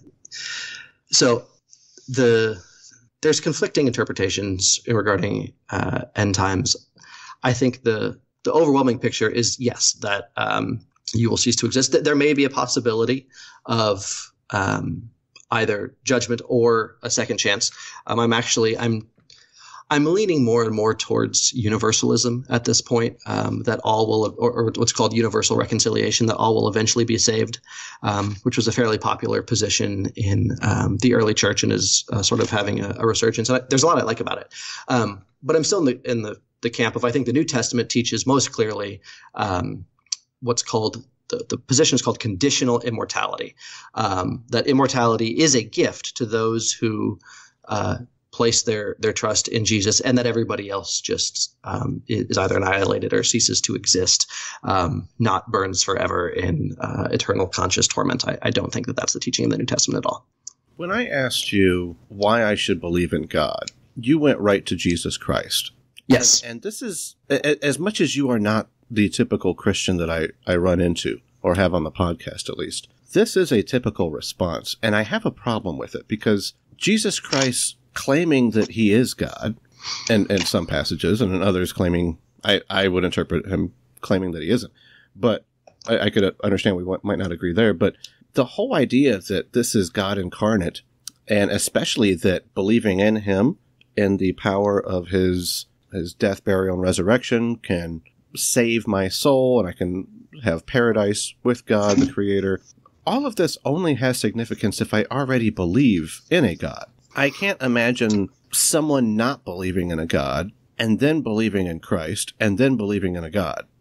so the there's conflicting interpretations regarding uh, end times. I think the the overwhelming picture is, yes, that um, you will cease to exist. There may be a possibility of um, either judgment or a second chance. Um, I'm actually – I'm – I'm leaning more and more towards universalism at this point, um, that all will, or, or what's called universal reconciliation, that all will eventually be saved, um, which was a fairly popular position in um, the early church and is uh, sort of having a, a resurgence. And I, there's a lot I like about it. Um, but I'm still in the, in the, the camp of, I think the New Testament teaches most clearly um, what's called The, the position is called conditional immortality, um, that immortality is a gift to those who uh, place their their trust in Jesus, and that everybody else just um, is either annihilated or ceases to exist, um, not burns forever in uh, eternal conscious torment. I, I don't think that that's the teaching in the New Testament at all. When I asked you why I should believe in God, you went right to Jesus Christ. Yes. And, and this is, as much as you are not the typical Christian that I, I run into, or have on the podcast at least, this is a typical response, and I have a problem with it, because Jesus Christ claiming that he is God, and in some passages, and in others claiming, I, I would interpret him claiming that he isn't, but I, I could understand we might not agree there, but the whole idea that this is God incarnate, and especially that believing in him, in the power of his his death, burial, and resurrection, can save my soul, and I can have paradise with God, the Creator. All of this only has significance if I already believe in a God. I can't imagine someone not believing in a God, and then believing in Christ, and then believing in a God.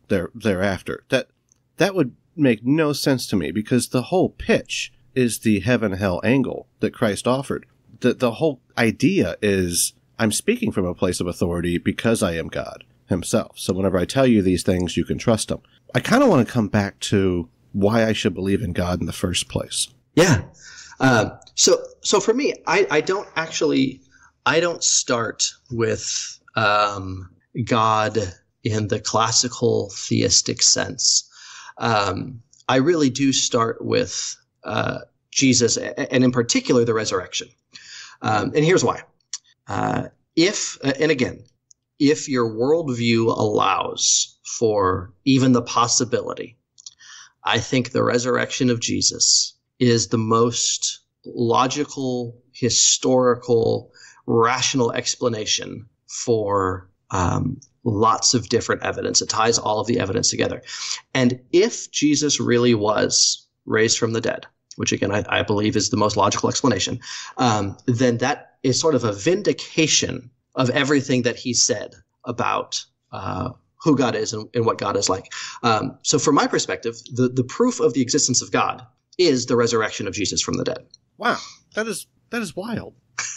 there thereafter. That that would make no sense to me, because the whole pitch is the heaven-hell angle that Christ offered. The, the whole idea is, I'm speaking from a place of authority because I am God himself. So whenever I tell you these things, you can trust him. I kind of want to come back to why I should believe in God in the first place. Yeah. Uh, so, so for me, I, I don't actually, I don't start with um, God in the classical theistic sense. Um, I really do start with uh, Jesus, and in particular, the resurrection. Um, and here's why. Uh, if, and again, if your worldview allows for even the possibility, I think the resurrection of Jesus is the most logical, historical, rational explanation for um, lots of different evidence. It ties all of the evidence together. And if Jesus really was raised from the dead, which again I, I believe is the most logical explanation, um, then that is sort of a vindication of everything that he said about uh, who God is and, and what God is like. Um, so from my perspective, the, the proof of the existence of God is the resurrection of Jesus from the dead. Wow, that is that is wild.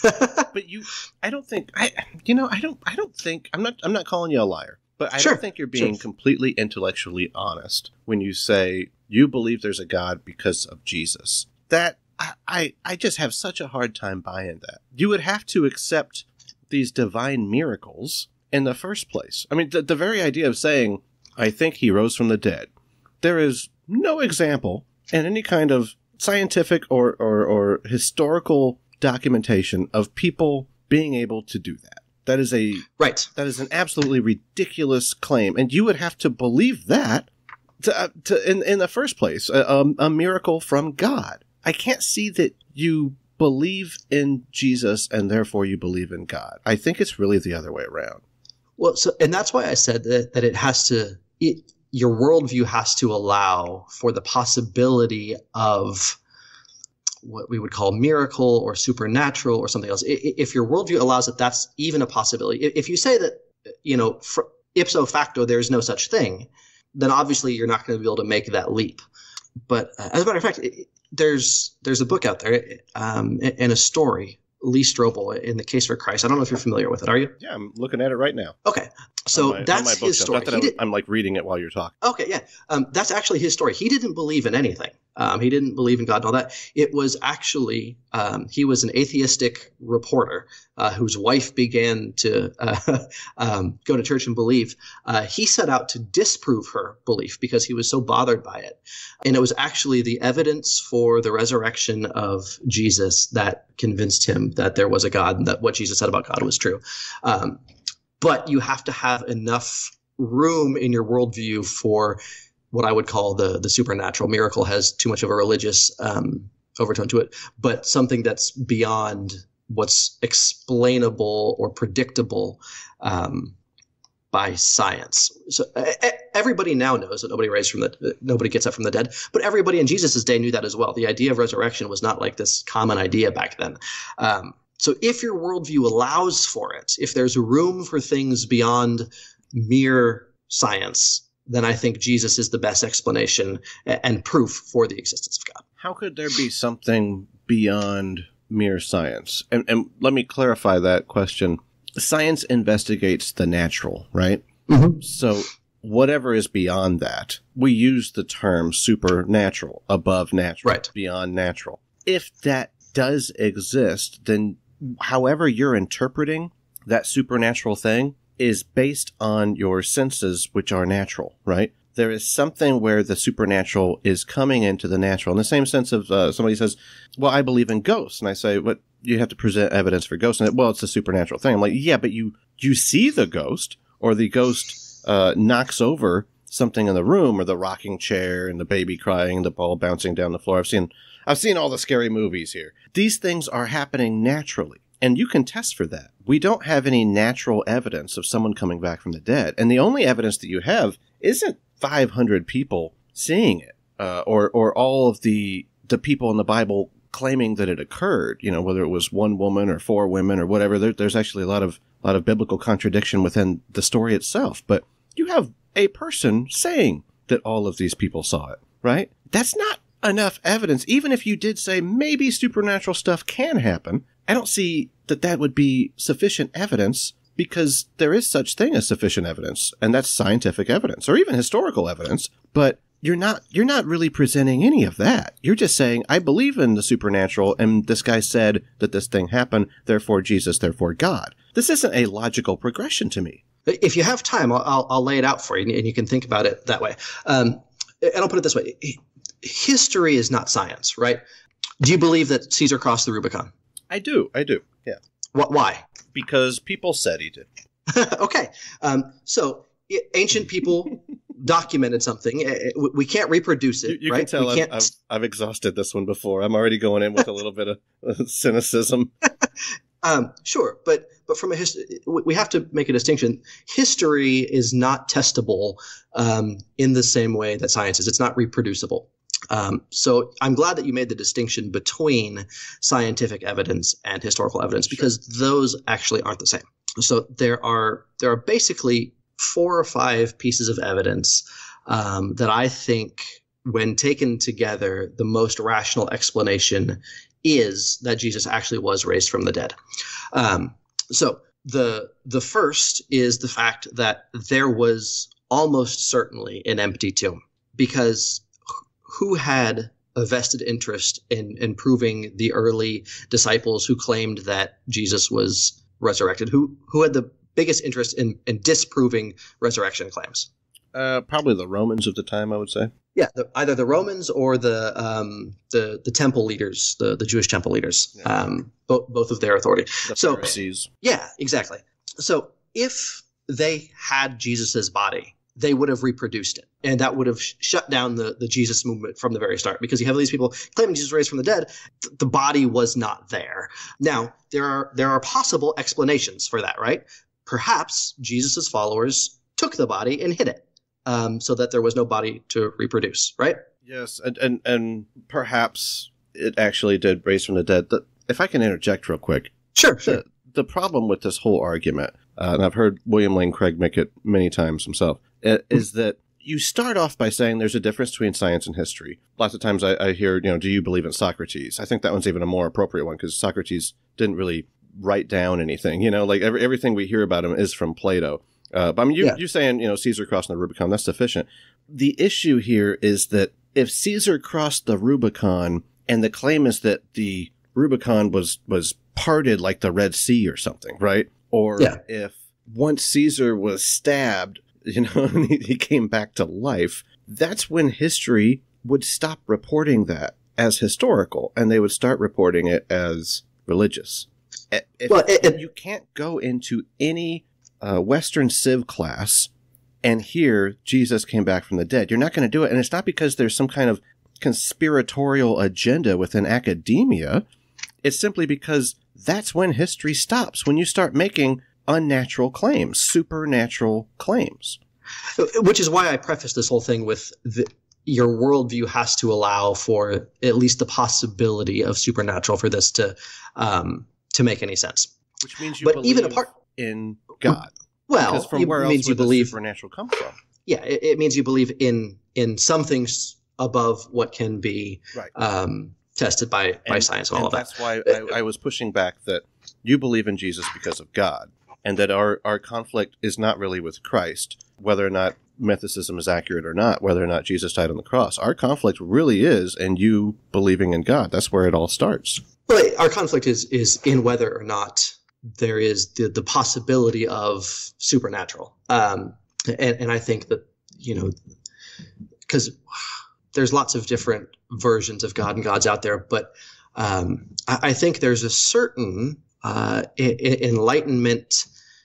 But you, I don't think I, you know, I don't, I don't think I'm not, I'm not calling you a liar, but I Sure, don't think you're being sure. completely intellectually honest when you say you believe there's a God because of Jesus. That I, I, I just have such a hard time buying that. You would have to accept these divine miracles in the first place. I mean, the, the very idea of saying, I think he rose from the dead, there is no example in any kind of scientific or, or, or historical documentation of people being able to do that. That is a Right. that is an absolutely ridiculous claim, and you would have to believe that to, uh, to in in the first place, a, um, a miracle from God. I can't see that you believe in Jesus and therefore you believe in God. I think it's really the other way around. Well, so, and that's why I said that, that it has to, it, your worldview has to allow for the possibility of what we would call miracle or supernatural or something else. If your worldview allows it, that's even a possibility. If you say that, you know, for, ipso facto, there is no such thing, then obviously you're not going to be able to make that leap. But uh, as a matter of fact, it, there's there's a book out there um, and a story, Lee Strobel, In the Case for Christ. I don't know if you're familiar with it. Are you? Yeah, I'm looking at it right now. Okay. So on my, that's on my his bookshelf. story. Not that He I'm, did- I'm like reading it while you're talking. Okay, yeah. Um, that's actually his story. He didn't believe in anything. Um, he didn't believe in God and all that. It was actually, um, he was an atheistic reporter uh, whose wife began to uh, um, go to church and believe. Uh, he set out to disprove her belief because he was so bothered by it. And it was actually the evidence for the resurrection of Jesus that convinced him that there was a God and that what Jesus said about God was true. Um, but you have to have enough room in your worldview for what I would call the the supernatural. Miracle has too much of a religious um, overtone to it, but something that's beyond what's explainable or predictable um, by science. So uh, everybody now knows that nobody raised from the nobody gets up from the dead, but everybody in Jesus' day knew that as well. The idea of resurrection was not like this common idea back then. Um, so if your worldview allows for it, if there's room for things beyond mere science, then I think Jesus is the best explanation and proof for the existence of God. How could there be something beyond mere science? And, and let me clarify that question. Science investigates the natural, right? Mm-hmm. So whatever is beyond that, we use the term supernatural, above natural, Right. beyond natural. If that does exist, then however you're interpreting that supernatural thing is based on your senses, which are natural, right? There is something where the supernatural is coming into the natural. In the same sense of uh, somebody says, well, I believe in ghosts. And I say, what? You have to present evidence for ghosts. And well, it's a supernatural thing. I'm like, yeah, but you, you see the ghost, or the ghost uh, knocks over something in the room, or the rocking chair and the baby crying and the ball bouncing down the floor. I've seen, I've seen all the scary movies here. These things are happening naturally. And you can test for that. We don't have any natural evidence of someone coming back from the dead. And the only evidence that you have isn't five hundred people seeing it, uh, or or all of the the people in the Bible claiming that it occurred. You know, whether it was one woman or four women or whatever. There, there's actually a lot of a lot of biblical contradiction within the story itself. But you have a person saying that all of these people saw it, right? That's not enough evidence. Even if you did say maybe supernatural stuff can happen, I don't see that that would be sufficient evidence, because there is such thing as sufficient evidence, and that's scientific evidence or even historical evidence. But you're not you're not really presenting any of that. You're just saying, I believe in the supernatural, and this guy said that this thing happened, therefore Jesus, therefore God. This isn't a logical progression to me. If you have time, I'll, I'll, I'll lay it out for you, and you can think about it that way. Um, and I'll put it this way. History is not science, right? Do you believe that Caesar crossed the Rubicon? I do. I do. Yeah. What? Why? Because people said he did. Okay. Um, so ancient people documented something. We can't reproduce it. You, you right? can tell I've, I've, I've exhausted this one before. I'm already going in with a little bit of cynicism. Um, sure, but but from a his- we have to make a distinction. History is not testable um, in the same way that science is. It's not reproducible. Um, so I'm glad that you made the distinction between scientific evidence and historical evidence, because those actually aren't the same. So there are there are basically four or five pieces of evidence um, that I think, when taken together, the most rational explanation is that Jesus actually was raised from the dead. Um, so the the first is the fact that there was almost certainly an empty tomb, because who had a vested interest in, in proving the early disciples who claimed that Jesus was resurrected? Who who had the biggest interest in, in disproving resurrection claims? Uh, probably the Romans of the time, I would say. Yeah, the, either the Romans or the um, the the temple leaders, the, the Jewish temple leaders, Yeah. um, both both of their authority. The so, Pharisees. Yeah, exactly. So if they had Jesus's body, they would have reproduced it, and that would have sh- shut down the, the Jesus movement from the very start, because you have these people claiming Jesus raised from the dead. Th- the body was not there. Now, there are there are possible explanations for that, right? Perhaps Jesus's followers took the body and hid it, um, so that there was no body to reproduce, right? Yes, and, and, and perhaps it actually did raise from the dead. The, if I can interject real quick. Sure, sure. The, the problem with this whole argument, uh, and I've heard William Lane Craig make it many times himself, uh, is that you start off by saying there's a difference between science and history. Lots of times I, I hear, you know, do you believe in Socrates? I think that one's even a more appropriate one, because Socrates didn't really write down anything. You know, like every, everything we hear about him is from Plato. Uh, but I mean, you, Yeah. you're saying, you know, Caesar crossing the Rubicon, that's sufficient. The issue here is that if Caesar crossed the Rubicon, and the claim is that the Rubicon was, was parted like the Red Sea or something, right? Or Yeah. if once Caesar was stabbed, you know, and he, he came back to life, that's when history would stop reporting that as historical, and they would start reporting it as religious. If, Well, it- it- you can't go into any uh, Western civ class and hear Jesus came back from the dead. You're not going to do it, and it's not because there's some kind of conspiratorial agenda within academia. It's simply because that's when history stops, when you start making unnatural claims, supernatural claims. Which is why I prefaced this whole thing with the, your worldview has to allow for at least the possibility of supernatural for this to um, to make any sense. Which means you But believe even apart, in God. well, Because from it where else means you would the believe. supernatural come from? Yeah, it, it means you believe in in some things above what can be Right. um, tested by by And- science and all and of that. that's why I, I was pushing back that you believe in Jesus because of God, and that our, our conflict is not really with Christ, whether or not mythicism is accurate or not, whether or not Jesus died on the cross. Our conflict really is in you believing in God. That's where it all starts. Well, our conflict is is in whether or not there is the, the possibility of supernatural. Um, and, and I think that, you know, because there's lots of different versions of God and gods out there, but um, I, I think there's a certain uh, I- I- enlightenment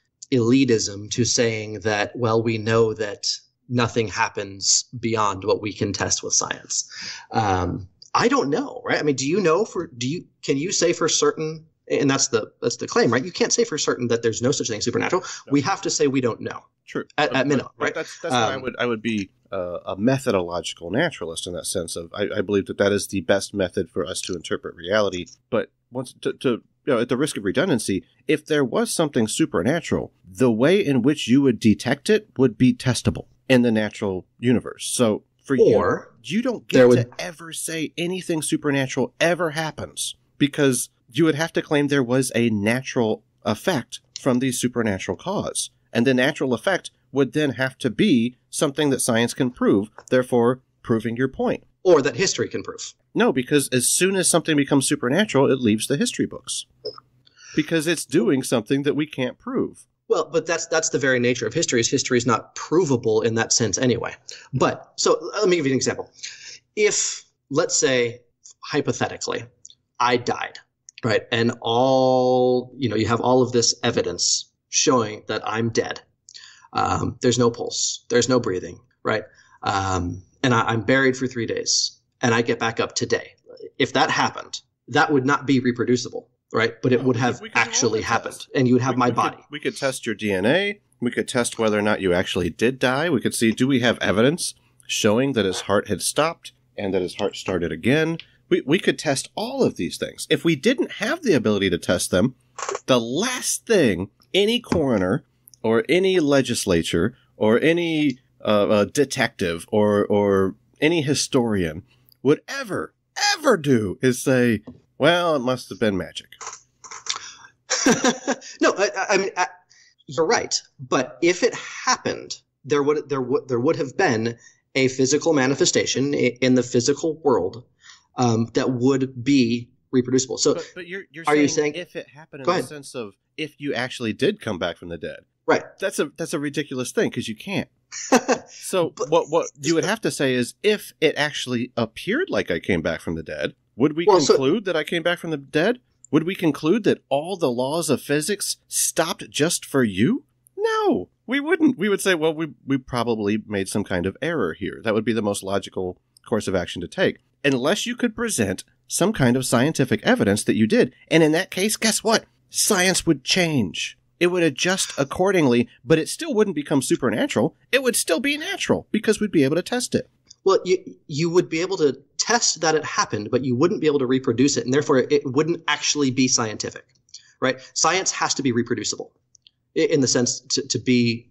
elitism to saying that, well, we know that nothing happens beyond what we can test with science. Um, I don't know, right? I mean, do you know for, do you, can you say for certain, and that's the, that's the claim, right? You can't say for certain that there's no such thing as supernatural. No. We have to say we don't know. True. At- at minimum, But right? That's, that's why I Um, would, I would be uh, a methodological naturalist in that sense of, I, I believe that that is the best method for us to interpret reality. But once to, to you know, at the risk of redundancy, if there was something supernatural, the way in which you would detect it would be testable. in the natural universe. So for Or you, you don't there get would- to ever say anything supernatural ever happens, because you would have to claim there was a natural effect from the supernatural cause. And the natural effect would then have to be something that science can prove, therefore proving your point. Or that history can prove. No, because as soon as something becomes supernatural, it leaves the history books. Because it's doing something that we can't prove. Well, but that's that's the very nature of history. Is history is not provable in that sense anyway. But so let me give you an example. If, let's say, hypothetically, I died, right, and all you know, you have all of this evidence showing that I'm dead. Um, there's no pulse. There's no breathing, right? Um, and I, I'm buried for three days, and I get back up today. If that happened, that would not be reproducible. Right, but it would have we could actually test. happened, and you would have We- my we could- body. we could test your D N A. We could test whether or not you actually did die. We could see, do we have evidence showing that his heart had stopped and that his heart started again? We, we could test all of these things. If we didn't have the ability to test them, the last thing any coroner or any legislature or any uh, uh, detective or, or any historian would ever, ever do is say, well, it must have been magic. No, I, I mean, I, you're right. But if it happened, there would there would there would have been a physical manifestation i- in the physical world um, that would be reproducible. So, But, but you're, you're Are saying, you saying- if it happened in Go the ahead. sense of if you actually did come back from the dead. right. That's a that's a ridiculous thing because you can't. So what what you would have to say is if it actually appeared like I came back from the dead, would we Well, so- conclude that I came back from the dead? Would we conclude that all the laws of physics stopped just for you? No, we wouldn't. We would say, well, we we probably made some kind of error here. That would be the most logical course of action to take. Unless you could present some kind of scientific evidence that you did. And in that case, guess what? Science would change. It would adjust accordingly, but it still wouldn't become supernatural. It would still be natural because we'd be able to test it. Well, you you would be able to test that it happened, but you wouldn't be able to reproduce it, and therefore it wouldn't actually be scientific, right? Science has to be reproducible, i- in the sense to, to be.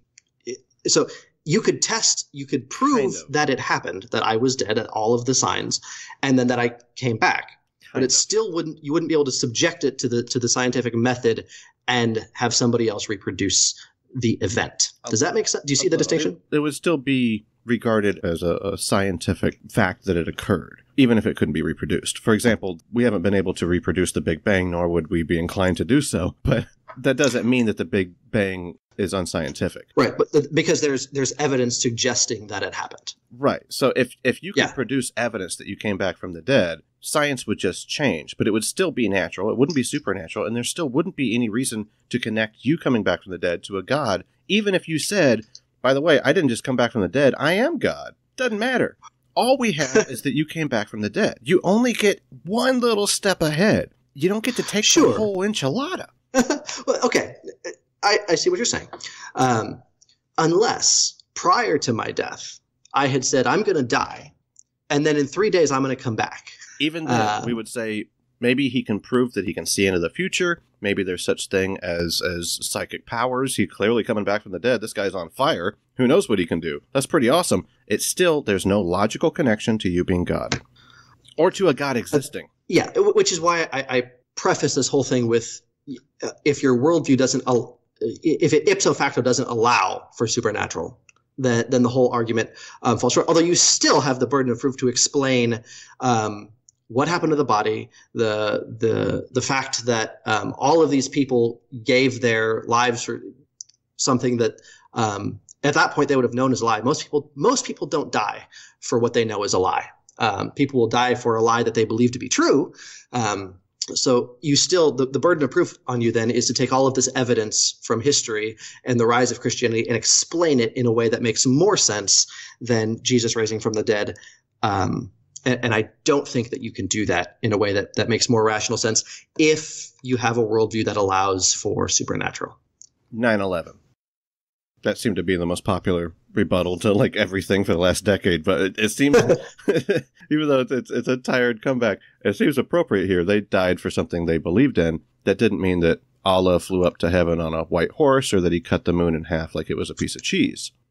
So you could test, you could prove Kind of. that it happened, that I was dead at all of the signs, and then that I came back. But Kind it of. still wouldn't. You wouldn't be able to subject it to the to the scientific method and have somebody else reproduce the event. Does that make sense? Do you see the distinction? It, it would still be regarded as a, a scientific fact that it occurred, even if it couldn't be reproduced. For example, we haven't been able to reproduce the Big Bang, nor would we be inclined to do so. But that doesn't mean that the Big Bang is unscientific. Right, but the, because there's there's evidence suggesting that it happened. Right. So if, if you could Yeah. produce evidence that you came back from the dead, science would just change, but it would still be natural. It wouldn't be supernatural, and there still wouldn't be any reason to connect you coming back from the dead to a god, even if you said, by the way, I didn't just come back from the dead, I am God. Doesn't matter. All we have is that you came back from the dead. You only get one little step ahead. You don't get to take Sure. the whole enchilada. Well, okay, I, I see what you're saying. Um, unless prior to my death, I had said I'm going to die, and then in three days I'm going to come back. Even then, Uh, we would say maybe he can prove that he can see into the future. Maybe there's such thing as as psychic powers. He's clearly coming back from the dead. This guy's on fire. Who knows what he can do? That's pretty awesome. It's still, there's no logical connection to you being God. Or to a God existing. Yeah, wh- which is why I, I preface this whole thing with uh, if your worldview doesn't, al- if it ipso facto doesn't allow for supernatural, then then the whole argument um, falls short. Although you still have the burden of proof to explain um, what happened to the body, the the the fact that um, all of these people gave their lives for something that um, at that point they would have known as a lie. Most people most people don't die for what they know is a lie. Um, people will die for a lie that they believe to be true. Um, so you still the, the burden of proof on you then is to take all of this evidence from history and the rise of Christianity and explain it in a way that makes more sense than Jesus rising from the dead. Um, and, and I don't think that you can do that in a way that, that makes more rational sense if you have a worldview that allows for supernatural. nine eleven. That seemed to be the most popular rebuttal to like everything for the last decade, but it, it seems, even though it's, it's it's a tired comeback, it seems appropriate here. They died for something they believed in. That didn't mean that Allah flew up to heaven on a white horse or that he cut the moon in half like it was a piece of cheese.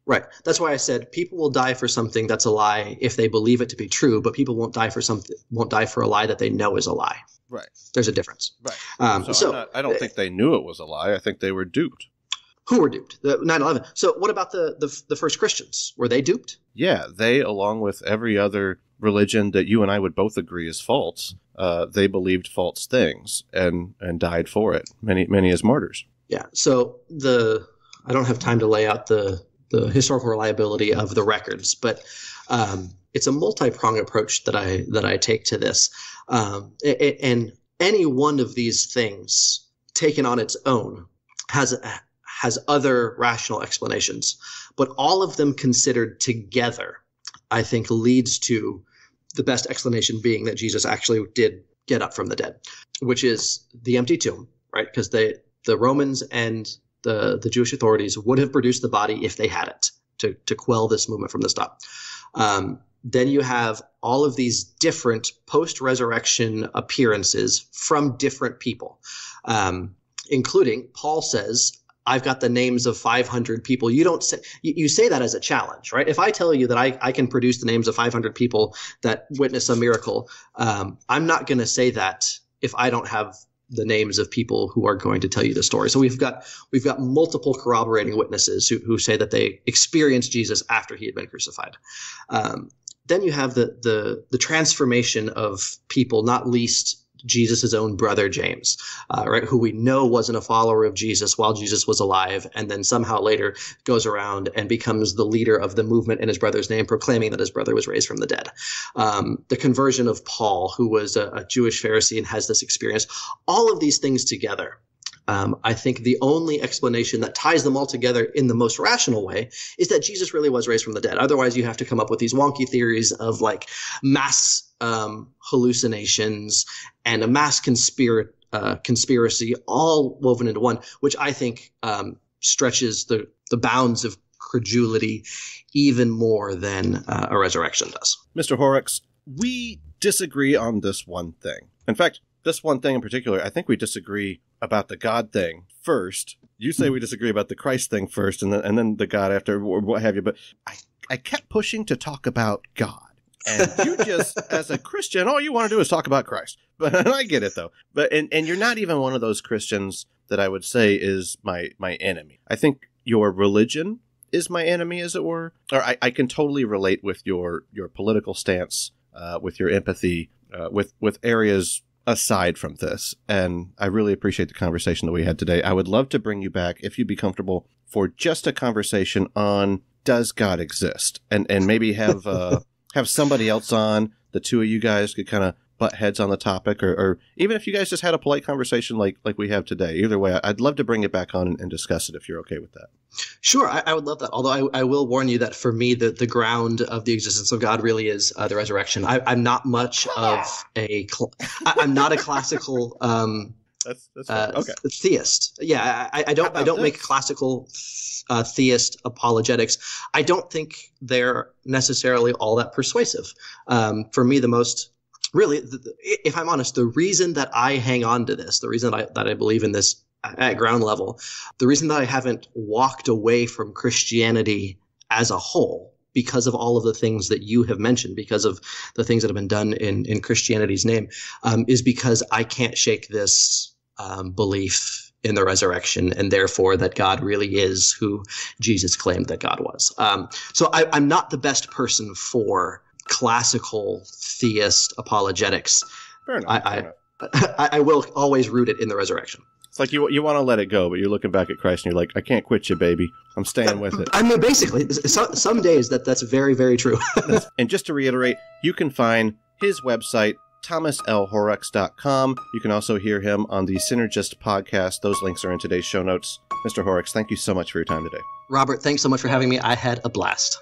Right. That's why I said people will die for something that's a lie if they believe it to be true, but people won't die for something won't die for a lie that they know is a lie. Right. There's a difference. Right. Um, so so not, I don't think they knew it was a lie. I think they were duped. Who were duped? The nine eleven. So what about the, the the first Christians? Were they duped? Yeah, they, along with every other religion that you and I would both agree is false, uh, they believed false things and and died for it. Many many as martyrs. Yeah. So the I don't have time to lay out the the historical reliability of the records, but um, it's a multi-pronged approach that I that I take to this. Um, it, and any one of these things taken on its own has has other rational explanations, but all of them considered together, I think, leads to the best explanation being that Jesus actually did get up from the dead, which is the empty tomb, right? Because they the Romans and the the Jewish authorities would have produced the body if they had it to to quell this movement from the top. Um, then you have all of these different post-resurrection appearances from different people, um, including Paul says, I've got the names of five hundred people. You don't say, you, you say that as a challenge, right? If I tell you that I, I can produce the names of five hundred people that witness a miracle, um, I'm not going to say that if I don't have the names of people who are going to tell you the story. So we've got we've got multiple corroborating witnesses who, who say that they experienced Jesus after he had been crucified. Um, then you have the the the transformation of people, not least Jesus' own brother James, uh, right, who we know wasn't a follower of Jesus while Jesus was alive, and then somehow later goes around and becomes the leader of the movement in his brother's name, proclaiming that his brother was raised from the dead. Um, the conversion of Paul, who was a, a Jewish Pharisee and has this experience. All of these things together, um, I think the only explanation that ties them all together in the most rational way is that Jesus really was raised from the dead. Otherwise, you have to come up with these wonky theories of like mass um, hallucinations and a mass conspira- uh, conspiracy all woven into one, which I think um, stretches the, the bounds of credulity even more than uh, a resurrection does. Mister Horrocks, we disagree on this one thing. In fact, this one thing in particular, I think we disagree about the God thing first. You say we disagree about the Christ thing first, and then and then the God after, or what have you. But I, I kept pushing to talk about God. And you just, as a Christian, all you want to do is talk about Christ. But and I get it, though. But and, and you're not even one of those Christians that I would say is my, my enemy. I think your religion is my enemy, as it were. Or I, I can totally relate with your, your political stance, uh, with your empathy, uh, with, with areas aside from this. And I really appreciate the conversation that we had today. I would love to bring you back, if you'd be comfortable, for just a conversation on, does God exist? And and maybe have uh, have somebody else on. The two of you guys could kind of butt heads on the topic, or, or even if you guys just had a polite conversation like like we have today. Either way, I'd love to bring it back on and, and discuss it if you're okay with that. Sure, I, I would love that. Although I, I will warn you that for me, the, the ground of the existence of God really is uh, the resurrection. I, I'm not much of a cl- I, I'm not a classical um, that's, that's uh, okay. theist. Yeah, I, I don't I don't this? make classical uh, theist apologetics. I don't think they're necessarily all that persuasive. Um, for me, the most really, the, the, if I'm honest, the reason that I hang on to this, the reason that I, that I believe in this at ground level, the reason that I haven't walked away from Christianity as a whole, because of all of the things that you have mentioned, because of the things that have been done in, in Christianity's name, um, is because I can't shake this um, belief in the resurrection, and therefore that God really is who Jesus claimed that God was. Um, so I, I'm not the best person for classical theist apologetics. Fair enough. I, fair I, enough. I, I will always root it in the resurrection. It's like you you want to let it go, but you're looking back at Christ and you're like, I can't quit you, baby. I'm staying with it. I mean, basically, so, some days that that's very, very true. And just to reiterate, you can find his website, thomas l horrocks dot com. You can also hear him on the Synergist podcast. Those links are in today's show notes. Mister Horrocks, thank you so much for your time today. Robert, thanks so much for having me. I had a blast.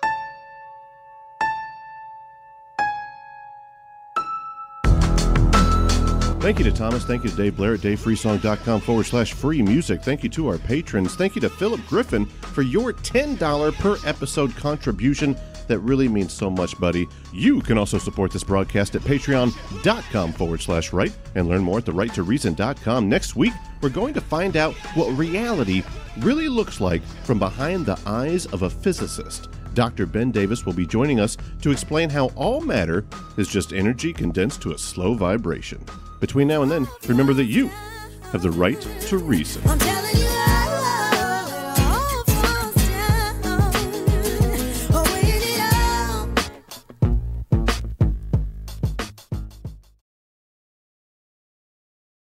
Thank you to Thomas. Thank you to Dave Blair at dave free song dot com forward slash free music. Thank you to our patrons. Thank you to Philip Griffin for your ten dollars per episode contribution. That really means so much, buddy. You can also support this broadcast at patreon.com forward slash right and learn more at the right to reason dot com. Next week, we're going to find out what reality really looks like from behind the eyes of a physicist. Doctor Ben Davis will be joining us to explain how all matter is just energy condensed to a slow vibration. Between now and then, remember that you have the right to reason. I'm telling you.